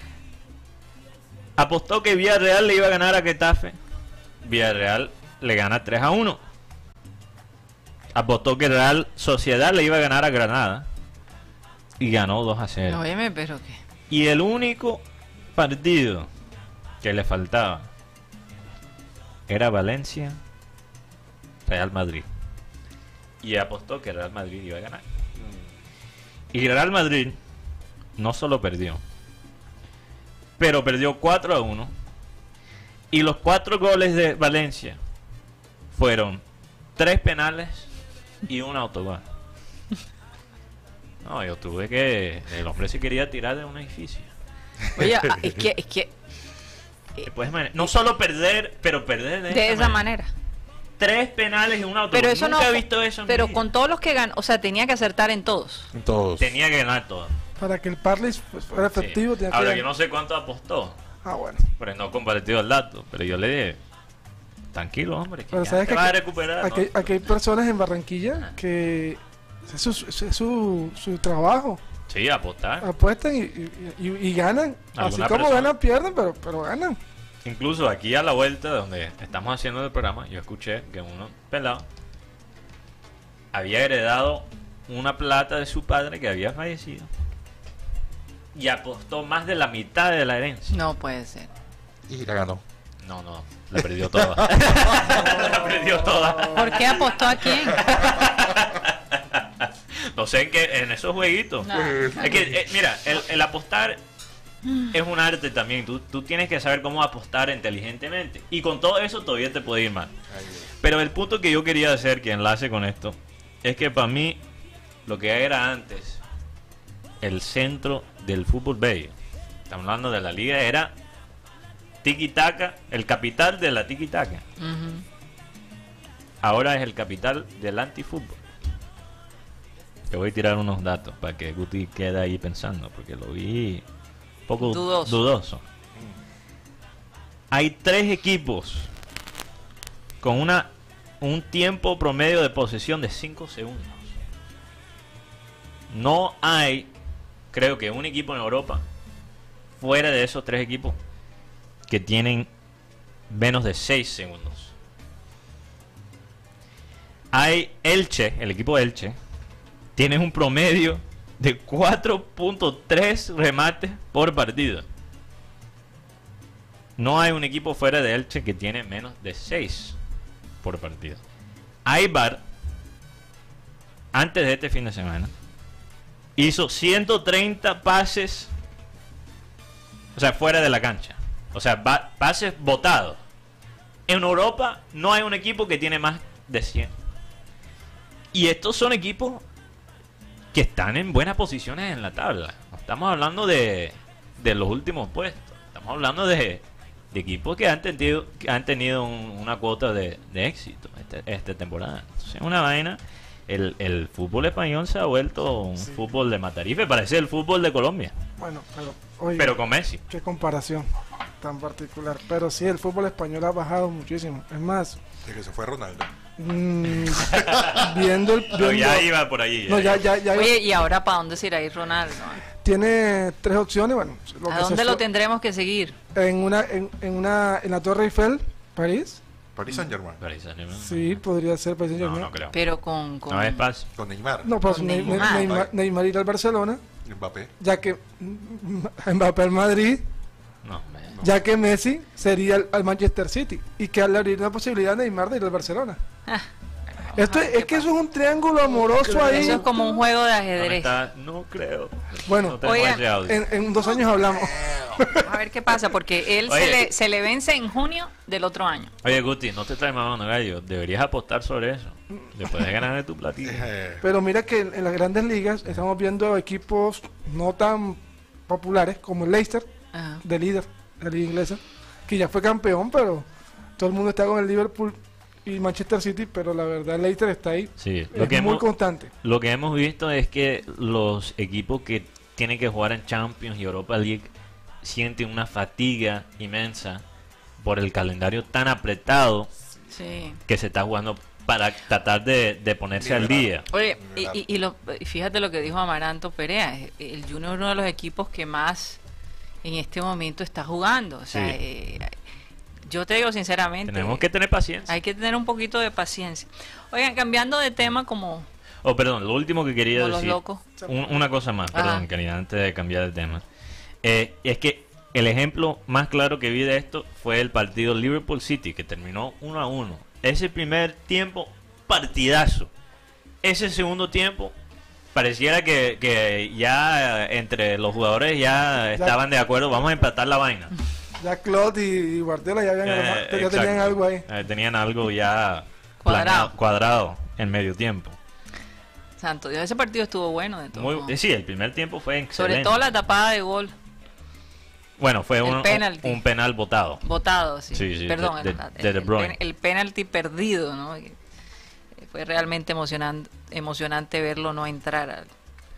Apostó que Villarreal le iba a ganar a Getafe. Villarreal le gana tres a uno. Apostó que Real Sociedad le iba a ganar a Granada. Y ganó dos a cero. Óyeme, pero qué. Y el único partido que le faltaba era Valencia Real Madrid. Y apostó que Real Madrid iba a ganar. Y Real Madrid no solo perdió, pero perdió cuatro a uno. Y los cuatro goles de Valencia fueron tres penales y un autogol. No, yo tuve que... El hombre se quería tirar de un edificio. Oye, ah, es que, es que Te puedes imaginar, no solo perder, pero perder de, de esa manera. Tres penales y un autogol. Pero eso Nunca no. he visto eso en mi Pero vida. con todos los que ganó, o sea, tenía que acertar en todos. En todos. Tenía que ganar todo. Para que el parlay fuera Sí. efectivo, tenía Ahora, que... yo no sé cuánto apostó, Ah, bueno. pero no he compartido el dato. Pero yo le dije, tranquilo, hombre, que Pero ya sabes te que vas a aquí, recuperar. aquí- ¿no? aquí hay personas en Barranquilla que es su, es su, su trabajo. Sí, apostar. Apuestan y, y, y- y ganan. Así ¿Alguna como persona? ganan, pierden, pero, pero ganan. Incluso aquí a la vuelta de donde estamos haciendo el programa, yo escuché que uno pelado había heredado una plata de su padre que había fallecido y apostó más de la mitad de la herencia. No puede ser. Y la ganó. No, no, la perdió toda. La perdió toda. ¿Por qué apostó a quién? No sé en qué, en esos jueguitos. No. Es que, eh, mira, el, el apostar es un arte también. Tú, tú tienes que saber cómo apostar inteligentemente. Y con todo eso todavía te puede ir mal. Pero el punto que yo quería hacer, que enlace con esto, es que para mí, lo que era antes, el centro del fútbol bello, estamos hablando de la liga, era tiki-taka, el capital de la tiki-taka. Ujú. Ahora es el capital del antifútbol. Te voy a tirar unos datos para que Guti quede ahí pensando, porque lo vi un poco Dudoso. dudoso. Hay tres equipos con una un tiempo promedio de posesión de cinco segundos. No hay, creo que un equipo en Europa, fuera de esos tres equipos, que tienen menos de seis segundos. Hay Elche, el equipo de Elche, tiene un promedio de cuatro punto tres remates por partido. No hay un equipo fuera de Elche que tiene menos de seis por partido. Eibar, antes de este fin de semana, hizo ciento treinta pases, o sea, fuera de la cancha. O sea, ba- pases botados. En Europa no hay un equipo que tiene más de cien. Y estos son equipos que están en buenas posiciones en la tabla. No estamos hablando de de los últimos puestos. Estamos hablando de, de equipos que han tenido, que han tenido un- una cuota de, de éxito este- esta temporada. Entonces, una vaina. El, el fútbol español se ha vuelto un Sí. fútbol de Matarife, parece el fútbol de Colombia. Bueno, pero, oye, Pero con Messi. qué comparación tan particular. Pero sí, el fútbol español ha bajado muchísimo. Es más, De que se fue Ronaldo. mm, viendo el. No, viendo- ya iba por allí. No, ya, ya, ya. Oye, ¿y ahora para dónde se irá a ir Ronaldo? Tiene tres opciones. Bueno, lo ¿A que se dónde lo fue- tendremos que seguir? En una, en, en una, en la Torre Eiffel, París. Paris Saint Germain. Paris Saint-Germain. Sí, podría ser Paris No, Saint-Germain. no creo. Pero con... con... No es fácil. Con Neymar. No, pues Con Ne- Ne- Neymar. Neymar, Neymar irá al Barcelona, Mbappé. ya que mm, Mbappé al Madrid, No, ya que Messi sería al, al Manchester City y que le abriría una posibilidad a Neymar de ir al Barcelona. Ah, Esto es, es que eso es un triángulo amoroso ahí. Eso es como un juego de no, ajedrez. está- no creo. Bueno, No tenemos Oiga, ese audio. en, en dos años hablamos. A ver qué pasa, porque él se Oye. le, se le vence en junio del otro año. Oye, Guti, no te traes mamando gallo. Deberías apostar sobre eso. Le puedes ganar de tu platito. Eh, Pero mira que en, en las grandes ligas estamos viendo equipos no tan populares como el Leicester, Ajá. de líder de la liga inglesa, que ya fue campeón, pero todo el mundo está con el Liverpool y Manchester City, pero la verdad el Leicester está ahí. Sí, Es lo que muy hemos, constante. lo que hemos visto es que los equipos que tienen que jugar en Champions y Europa League sienten una fatiga inmensa por el calendario tan apretado Sí. que se está jugando para tratar de, de ponerse al día. Oye, y, y- y lo- y fíjate lo que dijo Amaranto Perea, eh, el Junior es uno de los equipos que más en este momento está jugando. O sea, Sí. eh, yo te digo sinceramente, Tenemos que tener paciencia. hay que tener un poquito de paciencia. Oigan, cambiando de tema como Oh, perdón, lo último que quería Como los decir. locos. un- una cosa más, Ajá. perdón, Karina, antes de cambiar de tema. Eh, es que el ejemplo más claro que vi de esto fue el partido Liverpool City, que terminó uno a uno. Ese primer tiempo, partidazo. Ese segundo tiempo, pareciera que, que ya eh, entre los jugadores ya estaban de acuerdo, vamos a empatar la vaina. Ya Klopp y Guardiola ya, habían Eh, armado- ya tenían exacto. algo ahí. Eh, tenían algo ya Cuadrado. planeado, cuadrado en medio tiempo. Santo Dios, ese partido estuvo bueno de todo. Muy, eh, sí, el primer tiempo fue excelente. Sobre todo la tapada de gol Bueno, fue el un, penalti. un penal votado. votado, sí. Sí, sí, Perdón, de- el, de- el- de De el Bruyne. pen- el penalti perdido, ¿no? Que, eh, Fue realmente emocionante, emocionante verlo no entrar al,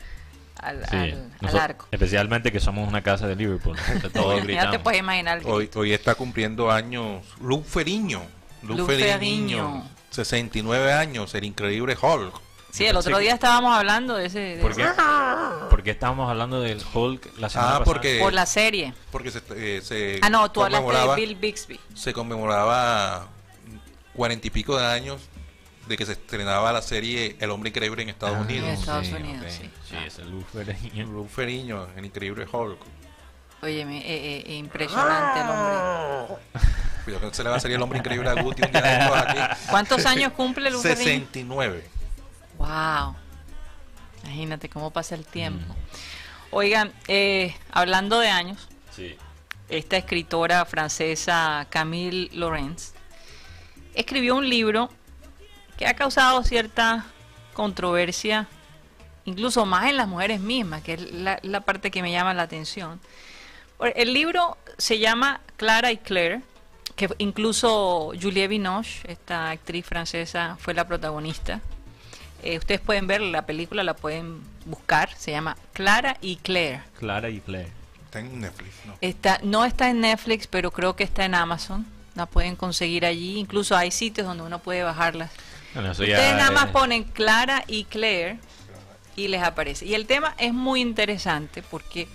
al, Sí, al- al noso- arco. Especialmente que somos una casa de Liverpool. Entonces todos Ya te gritamos. puedes imaginar. el Hoy, grito. hoy está cumpliendo años Lou Ferrigno. Lou, Lou Ferrigno. Ferrigno. sesenta y nueve años, el increíble Hulk. Sí, el otro Sí. día estábamos hablando de ese. de ¿Por ese- qué? ¿Por qué estábamos hablando del Hulk la semana Ah, pasada? porque, Por la serie. porque se, eh, se Ah, no, tú hablaste conmemoraba- de Bill Bixby. se conmemoraba cuarenta y pico de años de que se estrenaba la serie El Hombre Increíble en Estados Ah, Unidos. En Estados sí, Unidos, ok. sí. Sí, ese Lou Ferrigno. Lou Ferrigno, el increíble Hulk. Óyeme, eh, eh, impresionante el hombre. Cuidado que se le va a salir El Hombre Increíble a Guti un día de estos aquí. ¿Cuántos años cumple Lou Ferrigno? sesenta y nueve. Wow. Imagínate cómo pasa el tiempo. Mm. Oigan, eh, hablando de años, Sí. esta escritora francesa Camille Laurens escribió un libro que ha causado cierta controversia, incluso más en las mujeres mismas, que es la, la parte que me llama la atención. El libro se llama Clara y Claire, que incluso Juliette Binoche, esta actriz francesa, fue la protagonista. Eh, ustedes pueden ver la película, la pueden buscar, se llama Clara y Claire. Clara y Claire. Está en Netflix, ¿no? Está, no está en Netflix, pero creo que está en Amazon. La pueden conseguir allí. Incluso hay sitios donde uno puede bajarlas. Bueno, eso ya Ustedes nada más es- ponen Clara y Claire y les aparece. Y el tema es muy interesante porque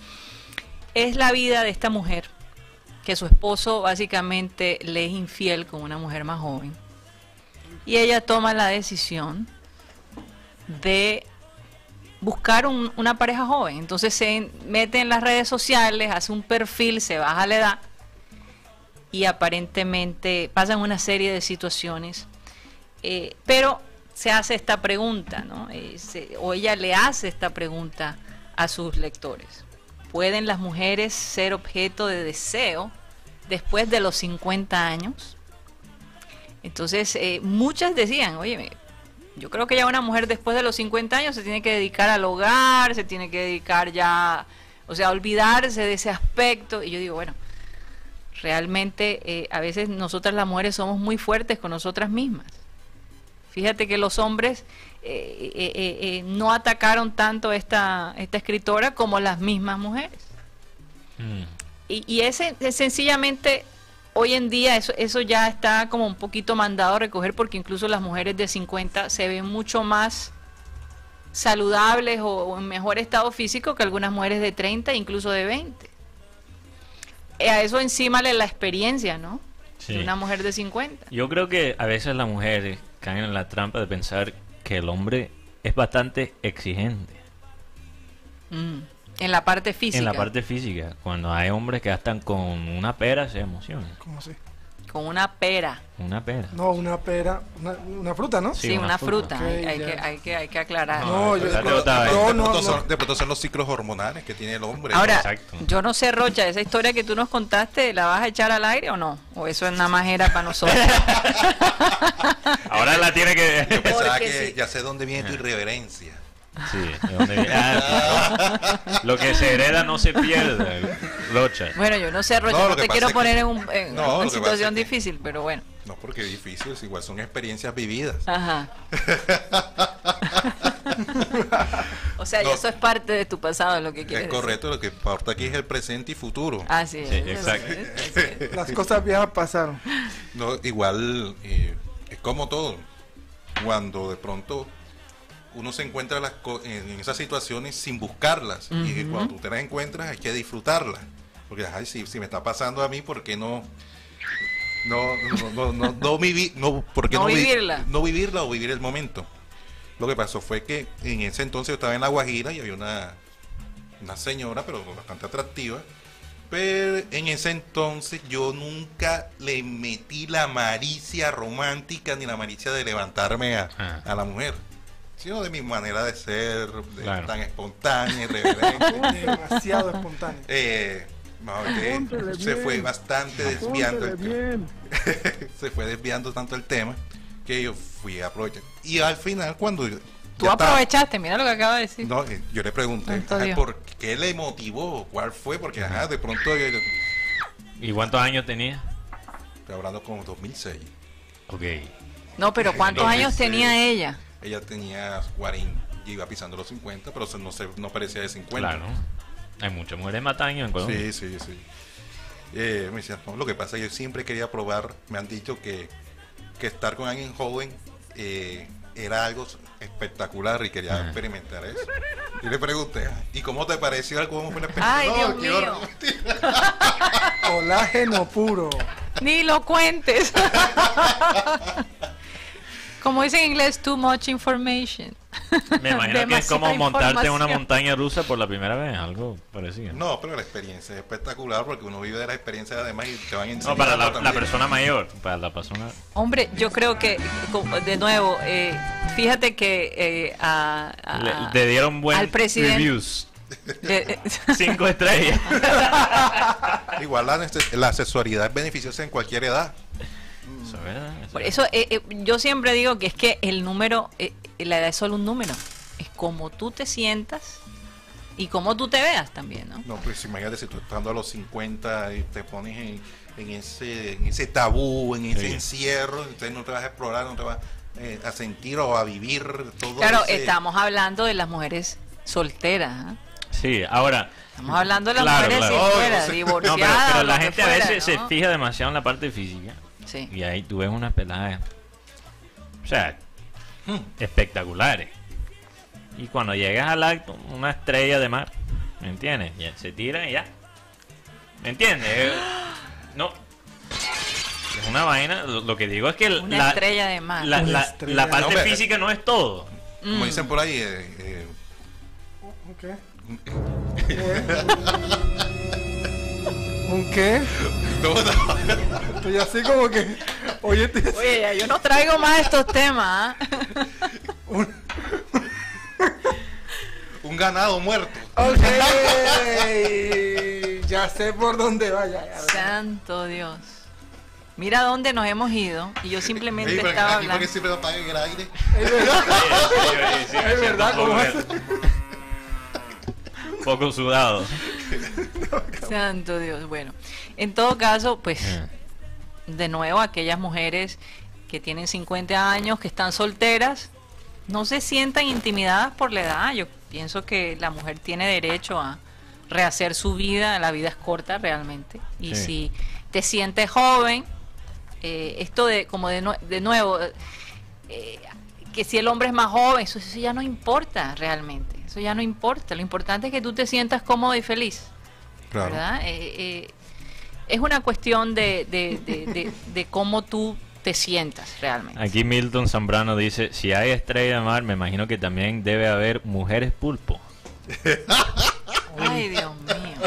es la vida de esta mujer, que su esposo básicamente le es infiel con una mujer más joven. Y ella toma la decisión de buscar un- una pareja joven. Entonces se mete en las redes sociales, hace un perfil, se baja la edad y aparentemente pasan una serie de situaciones. Eh, pero se hace esta pregunta, ¿no? Eh, se- o ella le hace esta pregunta a sus lectores. ¿Pueden las mujeres ser objeto de deseo después de los cincuenta años? Entonces, eh, muchas decían, oye, yo creo que ya una mujer después de los cincuenta años se tiene que dedicar al hogar, se tiene que dedicar ya O sea, olvidarse de ese aspecto. Y yo digo, bueno, realmente eh, a veces nosotras las mujeres somos muy fuertes con nosotras mismas. Fíjate que los hombres eh, eh, eh, eh, no atacaron tanto a esta, esta escritora como las mismas mujeres. Mm. Y, y ese es sencillamente, hoy en día eso, eso ya está como un poquito mandado a recoger, porque incluso las mujeres de cincuenta se ven mucho más saludables o, o en mejor estado físico que algunas mujeres de treinta, incluso de veinte. Eh, a eso encima le la experiencia, ¿no? Sí. De una mujer de cincuenta. Yo creo que a veces las mujeres caen en la trampa de pensar que el hombre es bastante exigente. Mm. En la parte física. En la parte física. Cuando hay hombres que hasta con una pera se emocionan. ¿Cómo así? Con una pera. Una pera. No, una pera, una, una fruta, ¿no? Sí, sí una, una fruta. fruta. Hay, hay, que, hay, que, hay que aclarar. No, yo, de, pronto, no, no, no. Son, de pronto son los ciclos hormonales que tiene el hombre. Ahora, exacto. Yo no sé, Rocha, esa historia que tú nos contaste, ¿la vas a echar al aire o no? ¿O eso es nada más era para nosotros? Ahora la tiene que... Yo pensaba Porque que sí. Ya sé dónde viene tu irreverencia. Sí, ¿de dónde viene? Ah, no. Lo que se hereda no se pierde, Rocha. Bueno, yo no sé, Rocha, no, no te quiero poner que... en, un, en no, una situación difícil, que... pero bueno. No, porque es difícil, igual son experiencias vividas. Ajá. O sea, no, eso es parte de tu pasado, lo que quieres Es correcto, decir. Lo que importa aquí es el presente y futuro. Ah, sí, sí exacto. Es, es, es. Las cosas viejas pasaron. No, igual, eh, es como todo. Cuando de pronto uno se encuentra las en esas situaciones sin buscarlas, uh-huh. Y cuando tú te las encuentras hay que disfrutarlas, porque ay, si, si me está pasando a mí, ¿por qué no no no no no, no, vivi, no, ¿por qué no, no vivirla vi, no vivirla o vivir el momento? Lo que pasó fue que en ese entonces yo estaba en La Guajira y había una una señora, pero bastante atractiva, pero en ese entonces yo nunca le metí la malicia romántica ni la malicia de levantarme a, ah. a la mujer, sino de mi manera de ser, de claro. tan espontánea, irreverente. Demasiado espontánea. Eh, no, se fue bastante desviando el tema. Se fue desviando tanto el tema que yo fui a aprovechar. Y al final, cuando yo, tú aprovechaste, mira lo que acaba de decir. No, yo le pregunté ajá, por qué le motivó, cuál fue, porque ajá, de pronto. Yo, ¿Y cuántos años tenía? Estoy hablando como dos mil seis. Ok. No, pero ¿cuántos años tenía ella? Ella tenía cuarenta, iba pisando los cincuenta, pero no, se, no parecía de cincuenta. Claro. Hay muchas mujeres mataños en Colombia. Sí, sí, sí. Eh, me decían, no, lo que pasa es que yo siempre quería probar, me han dicho que, que estar con alguien joven eh, era algo espectacular y quería ah. experimentar eso. Y le pregunté, ¿y cómo te pareció algo? ¿Cómo fue la experiencia? Ay, no, Dios mío. Colágeno puro. Ni lo cuentes. Como dice en inglés, too much information. Me imagino que es como montarte en una montaña rusa por la primera vez, algo parecido. No, pero la experiencia es espectacular porque uno vive de la experiencia además y te van a enseñar. No, para la, la persona mayor, para la persona... Hombre, yo creo que, de nuevo, eh, fíjate que eh, a, a, le, le dieron buen reviews. De, Cinco estrellas. Igual la, la sexualidad es beneficiosa en cualquier edad. Eso, ¿verdad? Eso, Por eso eh, eh, yo siempre digo que es que el número, eh, la edad es solo un número. Es como tú te sientas y como tú te veas también, ¿no? No, pues imagínate si tú estando a los cincuenta y te pones en, en, ese, en ese tabú, en ese sí. encierro, entonces no te vas a explorar, no te vas eh, a sentir o a vivir todo. Claro, ese... estamos hablando de las mujeres solteras, ¿eh? Sí, ahora... Estamos hablando de las claro, mujeres claro. solteras, oh, divorciadas. No, pero, pero la gente fuera, a veces ¿no? se fija demasiado en la parte física. Sí. Y ahí tú ves unas peladas, o sea, hmm. espectaculares. Y cuando llegas al acto, una estrella de mar, ¿me entiendes? Ya se tira y ya. ¿Me entiendes? No. Es una vaina, lo, lo que digo es que una la estrella de mar. La, la, estrella. la parte no, física no es todo. Como Mm. dicen por ahí, eh, eh, ¿qué? ¿Un qué? No, no. Estoy así como que... Oye, te... Oye, yo no traigo más estos temas. ¿eh? un, un ganado muerto. Ok. Ya sé por dónde vaya. Santo Dios. Mira dónde nos hemos ido y yo simplemente sí, estaba aquí hablando. porque siempre apaga el aire. Es verdad. Sí, sí, sí, sí, es verdad, ¿cómo es? Poco sudado. Santo Dios. Bueno, en todo caso, pues, de nuevo, aquellas mujeres que tienen cincuenta años, que están solteras, no se sientan intimidadas por la edad. Yo pienso que la mujer tiene derecho a rehacer su vida, la vida es corta realmente. Y sí. Si te sientes joven, eh, esto de como de, no, de nuevo, eh, que si el hombre es más joven, eso, eso ya no importa realmente, eso ya no importa. Lo importante es que tú te sientas cómodo y feliz, claro. ¿Verdad? Eh, eh, es una cuestión de, de, de, de, de cómo tú te sientas realmente. Aquí Milton Zambrano dice, si hay estrella de mar, me imagino que también debe haber mujeres pulpo. Ay, Dios mío.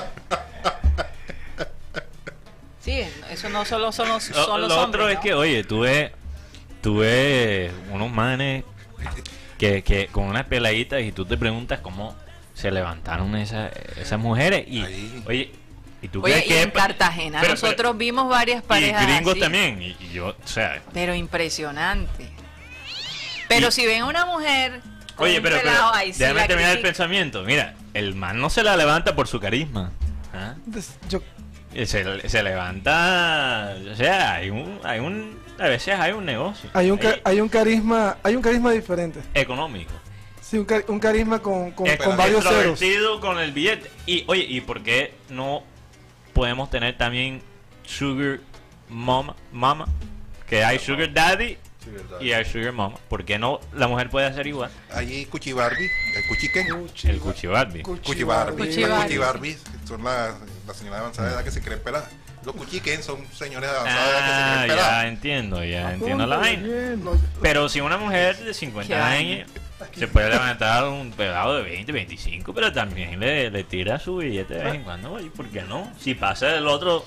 Sí, eso no solo son los, son lo, los lo hombres, otro ¿no? es que, oye, tú ves, tú ves unos manes que, que con unas peladitas y tú te preguntas cómo se levantaron esas, esas mujeres y, ahí. oye, y tú Oye, crees y que en Cartagena pero, nosotros pero, vimos varias parejas y gringos así, también y, y yo, o sea, pero impresionante. Pero y, si ven a una mujer con oye, un pero, pelado, pero ahí sí déjame la terminar el critica. pensamiento. Mira, el man no se la levanta por su carisma. ¿Ah? Yo Se, se levanta, o sea, hay un, hay un, a veces hay un negocio. Hay un, hay, hay un carisma, hay un carisma diferente. Económico. Sí, un, un carisma con, con, es con varios ceros. Con el billete. Y oye, ¿y por qué no podemos tener también Sugar Mama? Mama que hay Sugar Daddy, Sugar Daddy y hay Sugar Mama. ¿Por qué no la mujer puede hacer igual? Hay Cuchi Barbie, el Cuchi qué? El Cuchi Barbie. Cuchi Barbie. Las Cuchi Barbie son las la señoras de avanzada edad que se creen peladas. Los Cuchiquen son señores de avanzada edad que se creen peladas. Ah, ya entiendo, ya entiendo la vaina. Pero si una mujer de cincuenta años se puede levantar un pelado de veinte, veinticinco, pero también le, le tira su billete de vez en cuando. ¿Y por qué no? Si pasa el otro...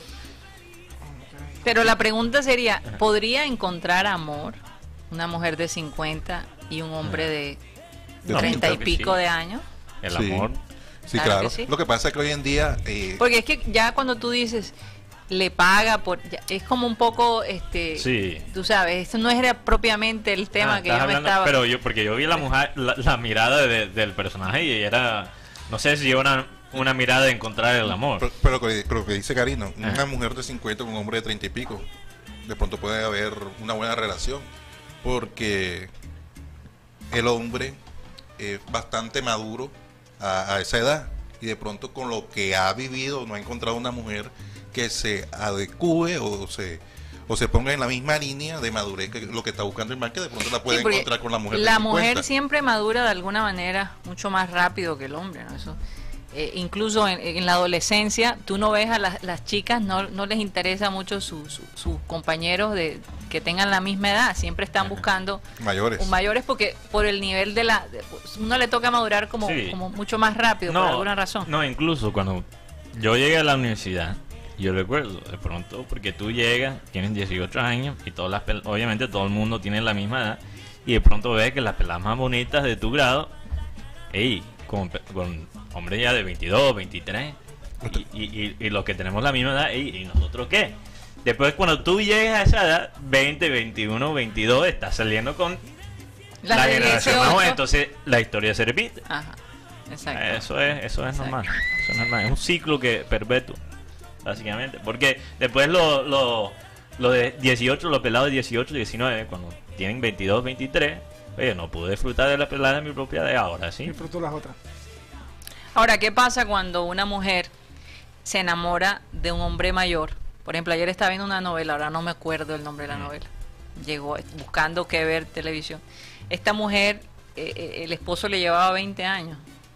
Pero la pregunta sería, ¿podría encontrar amor una mujer de cincuenta y un hombre de treinta no, y pico sí. de años? El sí. amor. Sí, claro. claro. Que sí. Lo que pasa es que hoy en día... Eh... Porque es que ya cuando tú dices... le paga por ya, es como un poco este sí. tú sabes, esto no era propiamente el tema ah, que yo hablando, me estaba pero yo porque yo vi la mujer la, la mirada de, del personaje y era no sé si una una mirada de encontrar el amor. Pero, pero, pero lo que dice Karina, una Ajá. mujer de cincuenta con un hombre de treinta y pico, de pronto puede haber una buena relación porque el hombre es bastante maduro a, a esa edad y de pronto con lo que ha vivido no ha encontrado una mujer que se adecue o se o se ponga en la misma línea de madurez que lo que está buscando el man, que de pronto la puede sí, encontrar con la mujer. La mujer siempre madura de alguna manera mucho más rápido que el hombre, ¿no? Eso, eh, incluso en, en la adolescencia, tú no ves a las, las chicas, no, no les interesa mucho sus su, su compañeros de que tengan la misma edad, siempre están Ajá. buscando mayores. mayores porque por el nivel de la de, uno le toca madurar como, sí. como mucho más rápido no, por alguna razón. No, incluso cuando yo llegué a la universidad, yo recuerdo, de pronto, porque tú llegas, tienes dieciocho años y todas las pel- obviamente todo el mundo tiene la misma edad y de pronto ves que las peladas más bonitas de tu grado, ey, con, con hombres ya de veintidós, veintitrés y, y, y, y los que tenemos la misma edad, ey, ¿y nosotros qué? Después cuando tú llegas a esa edad, veinte, veintiuno, veintidós, estás saliendo con la, la generación más joven, entonces la historia se repite. Ajá, exacto. Eso es, eso es normal, eso es normal, es un ciclo que perpetuo. Básicamente, porque después lo, lo, lo de dieciocho, los pelados de dieciocho, diecinueve, cuando tienen veintidós, veintitrés, oye, no pude disfrutar de la pelada de mi propia edad, ahora sí. Disfruto las otras. Ahora, ¿qué pasa cuando una mujer se enamora de un hombre mayor? Por ejemplo, ayer estaba viendo una novela, ahora no me acuerdo el nombre de la mm. novela. Llegó buscando qué ver televisión. Esta mujer, eh, el esposo le llevaba veinte años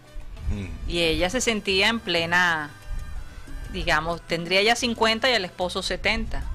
mm. y ella se sentía en plena... digamos, tendría ya cincuenta y el esposo setenta.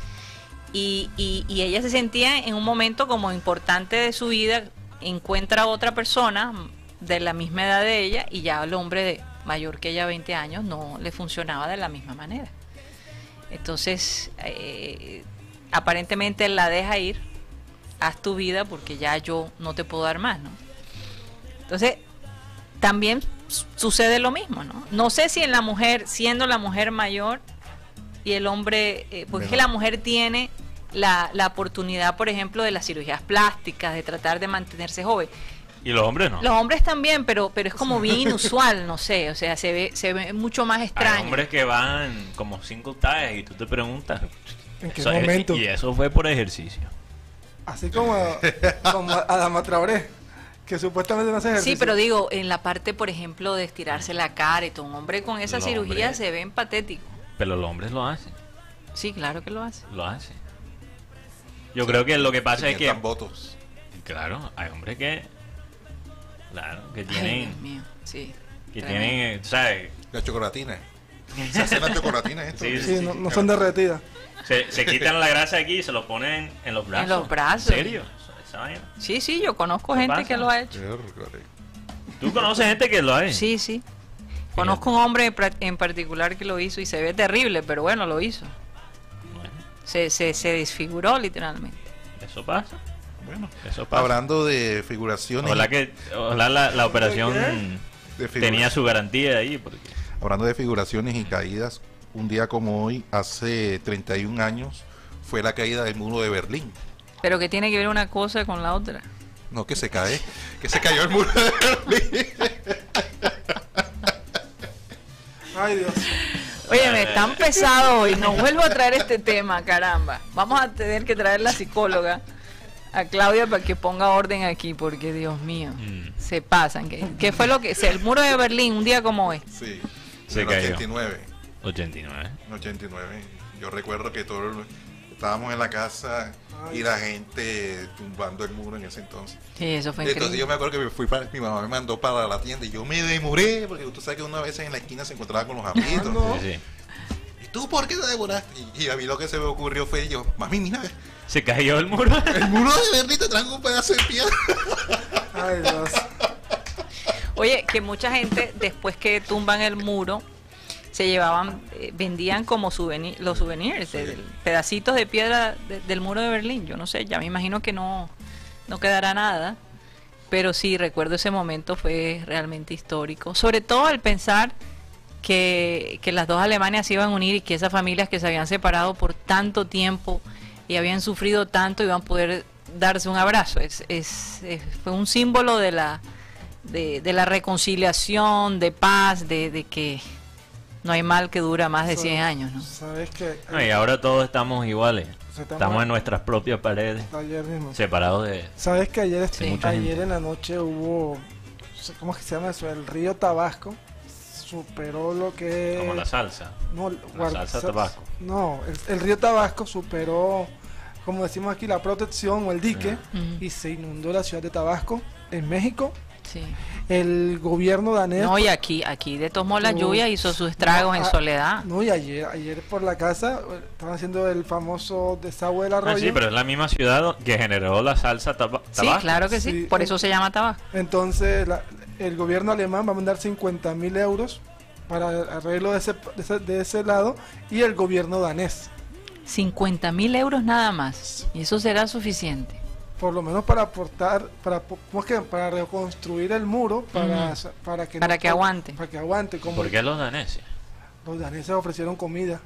Y, y, y ella se sentía en un momento como importante de su vida, encuentra a otra persona de la misma edad de ella y ya el hombre de mayor que ella, veinte años, no le funcionaba de la misma manera. Entonces, eh, aparentemente él la deja ir, haz tu vida porque ya yo no te puedo dar más, ¿no? Entonces, también sucede lo mismo, ¿no? No sé si en la mujer, siendo la mujer mayor y el hombre, eh, porque es que la mujer tiene la, la oportunidad, por ejemplo, de las cirugías plásticas, de tratar de mantenerse joven. ¿Y los hombres no? Los hombres también, pero pero es como bien inusual, no sé, o sea, se ve se ve mucho más extraño. Hay hombres que van como cinco tallas y tú te preguntas, ¿en qué eso es- momento? y eso fue por ejercicio. Así como, como Adama Traoré, que supuestamente no hace ejercicio. Sí, pero digo, en la parte, por ejemplo, de estirarse la cara y todo, un hombre con esa Los cirugía hombres- se ven patéticos. Pero los hombres lo hacen, Sí, claro que lo hace. lo hacen. Yo creo que lo que pasa Se es que... inyectan votos. Claro, hay hombres que... Claro, que Ay, tienen... Dios mío, sí. que tremendo. tienen, eh, ¿sabes? La chocolatina. Se hacen las chocolatinas esto. Sí, Sí, no, no son derretidas. Se, se quitan la grasa aquí y se lo ponen en los brazos. En los brazos. ¿En serio? Esa vaina. Sí, sí, yo conozco ¿Qué gente pasa? que lo ha hecho. ¿Tú conoces gente que lo ha hecho? Sí, sí. Conozco un hombre en pra- en particular que lo hizo y se ve terrible, pero bueno, lo hizo. Se, se, se desfiguró literalmente. Eso pasa. Bueno, Eso pasa. hablando de figuraciones. Ojalá que ojalá la, la operación De figura- tenía su garantía ahí. Porque... Hablando de figuraciones y caídas, un día como hoy, hace treinta y un años, fue la caída del muro de Berlín. Pero que tiene que ver una cosa con la otra. No, que se cae, que se cayó el muro de Berlín. Ay, Dios. Oye, me tan pesado hoy. No vuelvo a traer este tema, caramba. Vamos a tener que traer la psicóloga a Claudia para que ponga orden aquí, porque Dios mío, se pasan. ¿Qué, qué fue lo que... El muro de Berlín, un día como hoy. Sí, Se en cayó. ochenta y nueve. ochenta y nueve. En ochenta y nueve. Yo recuerdo que todos estábamos en la casa y la gente tumbando el muro en ese entonces. Sí, eso fue Entonces increíble. yo me acuerdo que me fui para, mi mamá me mandó para la tienda y yo me demoré, porque tú sabes que una vez en la esquina se encontraba con los amiguitos. no. Sí, sí. ¿Y tú por qué te demoraste? Y, y a mí lo que se me ocurrió fue yo, mami, mira, Se cayó el muro. el muro de Berlín te trajo un pedazo de piedra. Ay, Dios. Oye, que mucha gente, después que tumban el muro, se llevaban, eh, vendían como souvenir, los souvenirs, de- de- pedacitos de piedra de- del muro de Berlín. Yo no sé, ya me imagino que no, no quedará nada, pero sí, recuerdo ese momento, fue realmente histórico. Sobre todo al pensar que, que las dos Alemanias se iban a unir y que esas familias que se habían separado por tanto tiempo y habían sufrido tanto iban a poder darse un abrazo. Es, es, es- fue un símbolo de la, de, de la reconciliación, de paz, de, de que no hay mal que dura más de cien años, ¿no? ¿Sabes qué? No, y ahora todos estamos iguales. Se estamos- Estamos en nuestras propias paredes, Ayer mismo. separados de... ¿Sabes que ayer, Sí, mucha ayer gente. en la noche hubo, ¿cómo es que se llama eso? El río Tabasco superó lo que... Como la salsa. No, La guarda- salsa sa- Tabasco. No, el, el río Tabasco superó, como decimos aquí, la protección o el dique Ah. Ujú. y se inundó la ciudad de Tabasco, en México. Sí. El gobierno danés... No, y aquí, aquí de todos modos la No, lluvia hizo sus estragos no, en a- Soledad. No, y ayer, ayer por la casa eh, estaban haciendo el famoso desagüe del Ah, arroyo. sí, pero es la misma ciudad que generó la salsa taba- Sí, Tabasco. claro que sí, Sí, por en- eso se llama Tabasco. Entonces la- el gobierno alemán va a mandar cincuenta mil euros para el arreglo de ese, de ese, de ese lado y el gobierno danés, cincuenta mil euros nada más. Y eso será suficiente. por lo menos para aportar, para, ¿cómo es que? Para reconstruir el muro, para, Ujú. para que Para no- que aguante. para que aguante. Como ¿Por qué los daneses? los daneses ofrecieron comida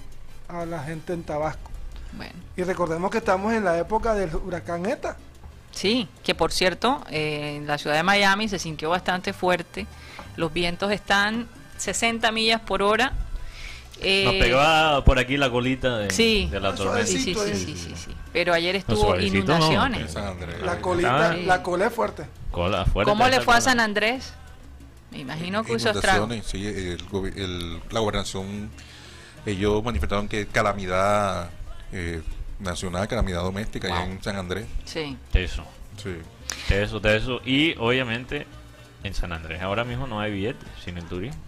a la gente en Tabasco. Bueno, Y recordemos que estamos en la época del huracán ETA. sí, que por cierto, eh, en la ciudad de Miami se sintió bastante fuerte. Los vientos están sesenta millas por hora. Eh, Nos pegaba por aquí la colita de, sí, de la Ah, tormenta. sí, sí, sí, sí, sí, sí. Pero ayer No, estuvo suavecito, no, inundaciones. que- San Andrés. La colita, Sí. la cola es fuerte. Cola fuerte ¿Cómo le esa fue a cola. San Andrés? Me imagino que hizo estrago. Inundaciones, sí, el gobi- el- la gobernación, ellos manifestaron que calamidad eh, nacional, calamidad doméstica allá Wow. en San Andrés. Sí. Eso, Sí. eso, eso. Y obviamente en San Andrés ahora mismo no hay billetes sin el turismo.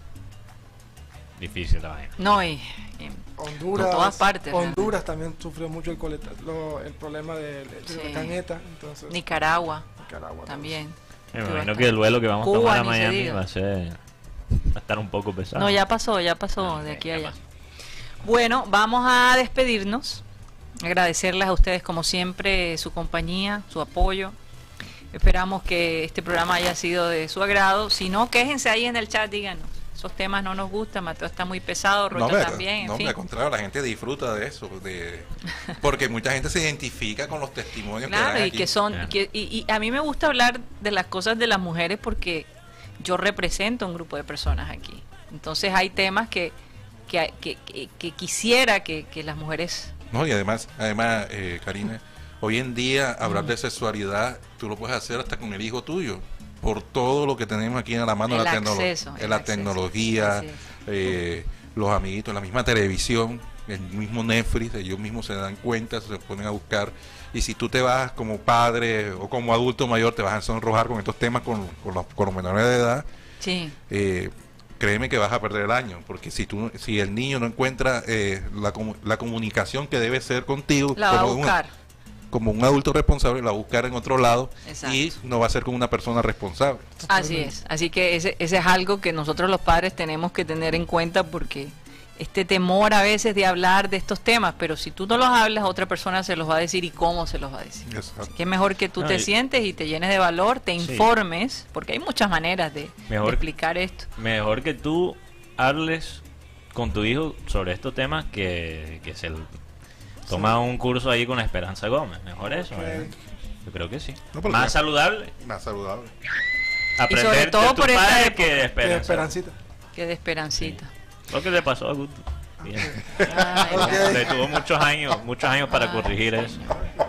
Difícil la vaina. No, y, y Honduras, por todas partes. Honduras también sufrió mucho el, coleta- lo- el problema del del Sí. huracán ETA. Entonces, Nicaragua Nicaragua también. Me Sí, imagino bastante. que el vuelo que vamos Cuba, a tomar a ni se Miami diga. va a ser va a estar un poco pesado. No, ya pasó, ya pasó Ah, de ok, aquí a ya allá. pasó. Bueno, vamos a despedirnos. Agradecerles a ustedes como siempre su compañía, su apoyo. Esperamos que este programa haya sido de su agrado. Si no, quéjense ahí en el chat, díganos. esos temas no nos gustan, Mateo está muy pesado, Rocha no, también, en no, fin. al contrario, la gente disfruta de eso, de, porque mucha gente se identifica con los testimonios claro, que dan y aquí. que son, yeah. que, y, y a mí me gusta hablar de las cosas de las mujeres porque yo represento un grupo de personas aquí. Entonces hay temas que, que, que, que, que quisiera que, que las mujeres... No, y además, además eh, Karina, hoy en día hablar de sexualidad, tú lo puedes hacer hasta con el hijo tuyo, por todo lo que tenemos aquí en la mano, el la, acceso, tecno el la acceso. tecnología, eh, los amiguitos, la misma televisión, el mismo Netflix, ellos mismos se dan cuenta, se ponen a buscar, y si tú te vas como padre o como adulto mayor, te vas a sonrojar con estos temas con, con, los, con los menores de edad, sí. eh, créeme que vas a perder el año, porque si tú si el niño no encuentra eh, la, la comunicación que debe ser contigo, la va a buscar. Un, como un adulto responsable, la va a buscar en otro lado. Exacto. Y no va a ser con una persona responsable. Así es, así que ese, ese es algo que nosotros los padres tenemos que tener en cuenta, porque este temor a veces de hablar de estos temas, pero si tú no los hablas, otra persona se los va a decir y cómo se los va a decir. Así que es mejor que tú no, te y, sientes y te llenes de valor, te informes, sí. porque hay muchas maneras de, mejor, de explicar esto. Mejor que tú hables con tu hijo sobre estos temas que, que se toma sí. un curso ahí con Esperanza Gómez, mejor eso. Okay. ¿eh? Yo creo que sí. No, más ya, saludable. Más saludable. Aprender y sobre todo por esta época, que de Esperanza. Que de Esperancita. Que de Esperancita. Sí. Lo que le pasó a Gusto. Bien. Ay, okay. Le tuvo muchos años, muchos años para Ay, corregir eso.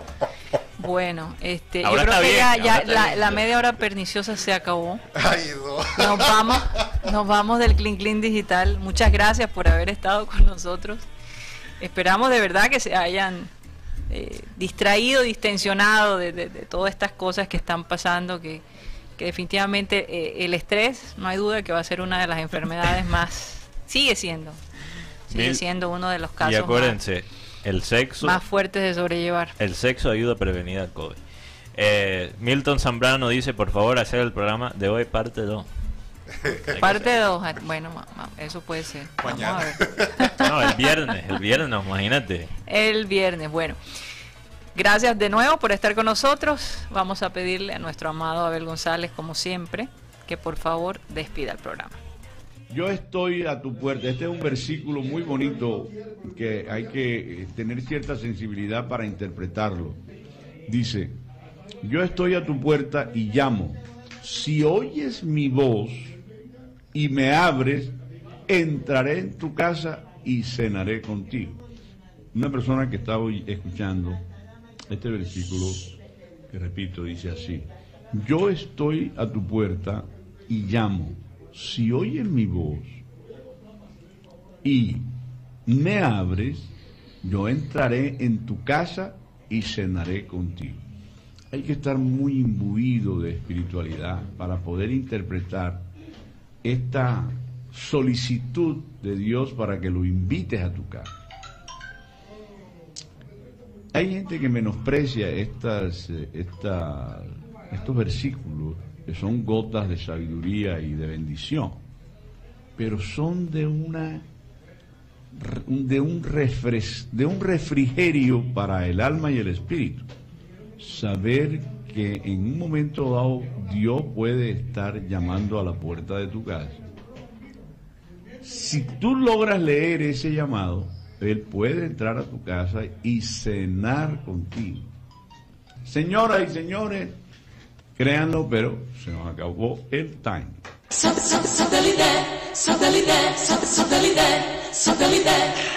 Bueno, este, ahora yo creo que bien, ya, ya la, la media hora perniciosa se acabó. Ay, no. Nos vamos, nos vamos del Clean Clean Digital. Muchas gracias por haber estado con nosotros. Esperamos de verdad que se hayan eh, distraído, distensionado de, de, de todas estas cosas que están pasando, que, que definitivamente eh, el estrés, no hay duda que va a ser una de las enfermedades más, sigue siendo, sigue Mil, siendo uno de los casos y acuérdense, más, el sexo, más fuertes de sobrellevar. El sexo ayuda a prevenir al COVID. Eh, Milton Zambrano dice, por favor, hacer el programa de hoy parte dos. Parte dos, bueno, eso puede ser. Mañana. Vamos a ver. No, el viernes, el viernes, imagínate. El viernes, bueno. Gracias de nuevo por estar con nosotros. Vamos a pedirle a nuestro amado Abel González, como siempre, que por favor despida el programa. Yo estoy a tu puerta. Este es un versículo muy bonito que hay que tener cierta sensibilidad para interpretarlo. Dice, yo estoy a tu puerta y llamo. Si oyes mi voz y me abres, entraré en tu casa y cenaré contigo. Una persona que estaba escuchando este versículo, que repito, dice así, yo estoy a tu puerta y llamo. Si oyes mi voz y me abres, yo entraré en tu casa y cenaré contigo. Hay que estar muy imbuido de espiritualidad para poder interpretar esta solicitud de Dios para que lo invites a tu casa. Hay gente que menosprecia estas, esta, estos versículos, que son gotas de sabiduría y de bendición, pero son de una de un refres, de un refrigerio para el alma y el espíritu. Saber que en un momento dado Dios puede estar llamando a la puerta de tu casa. Si tú logras leer ese llamado, Él puede entrar a tu casa y cenar contigo. Señoras y señores, créanlo, pero se nos acabó el time. Satellite, satellite, satellite, satellite.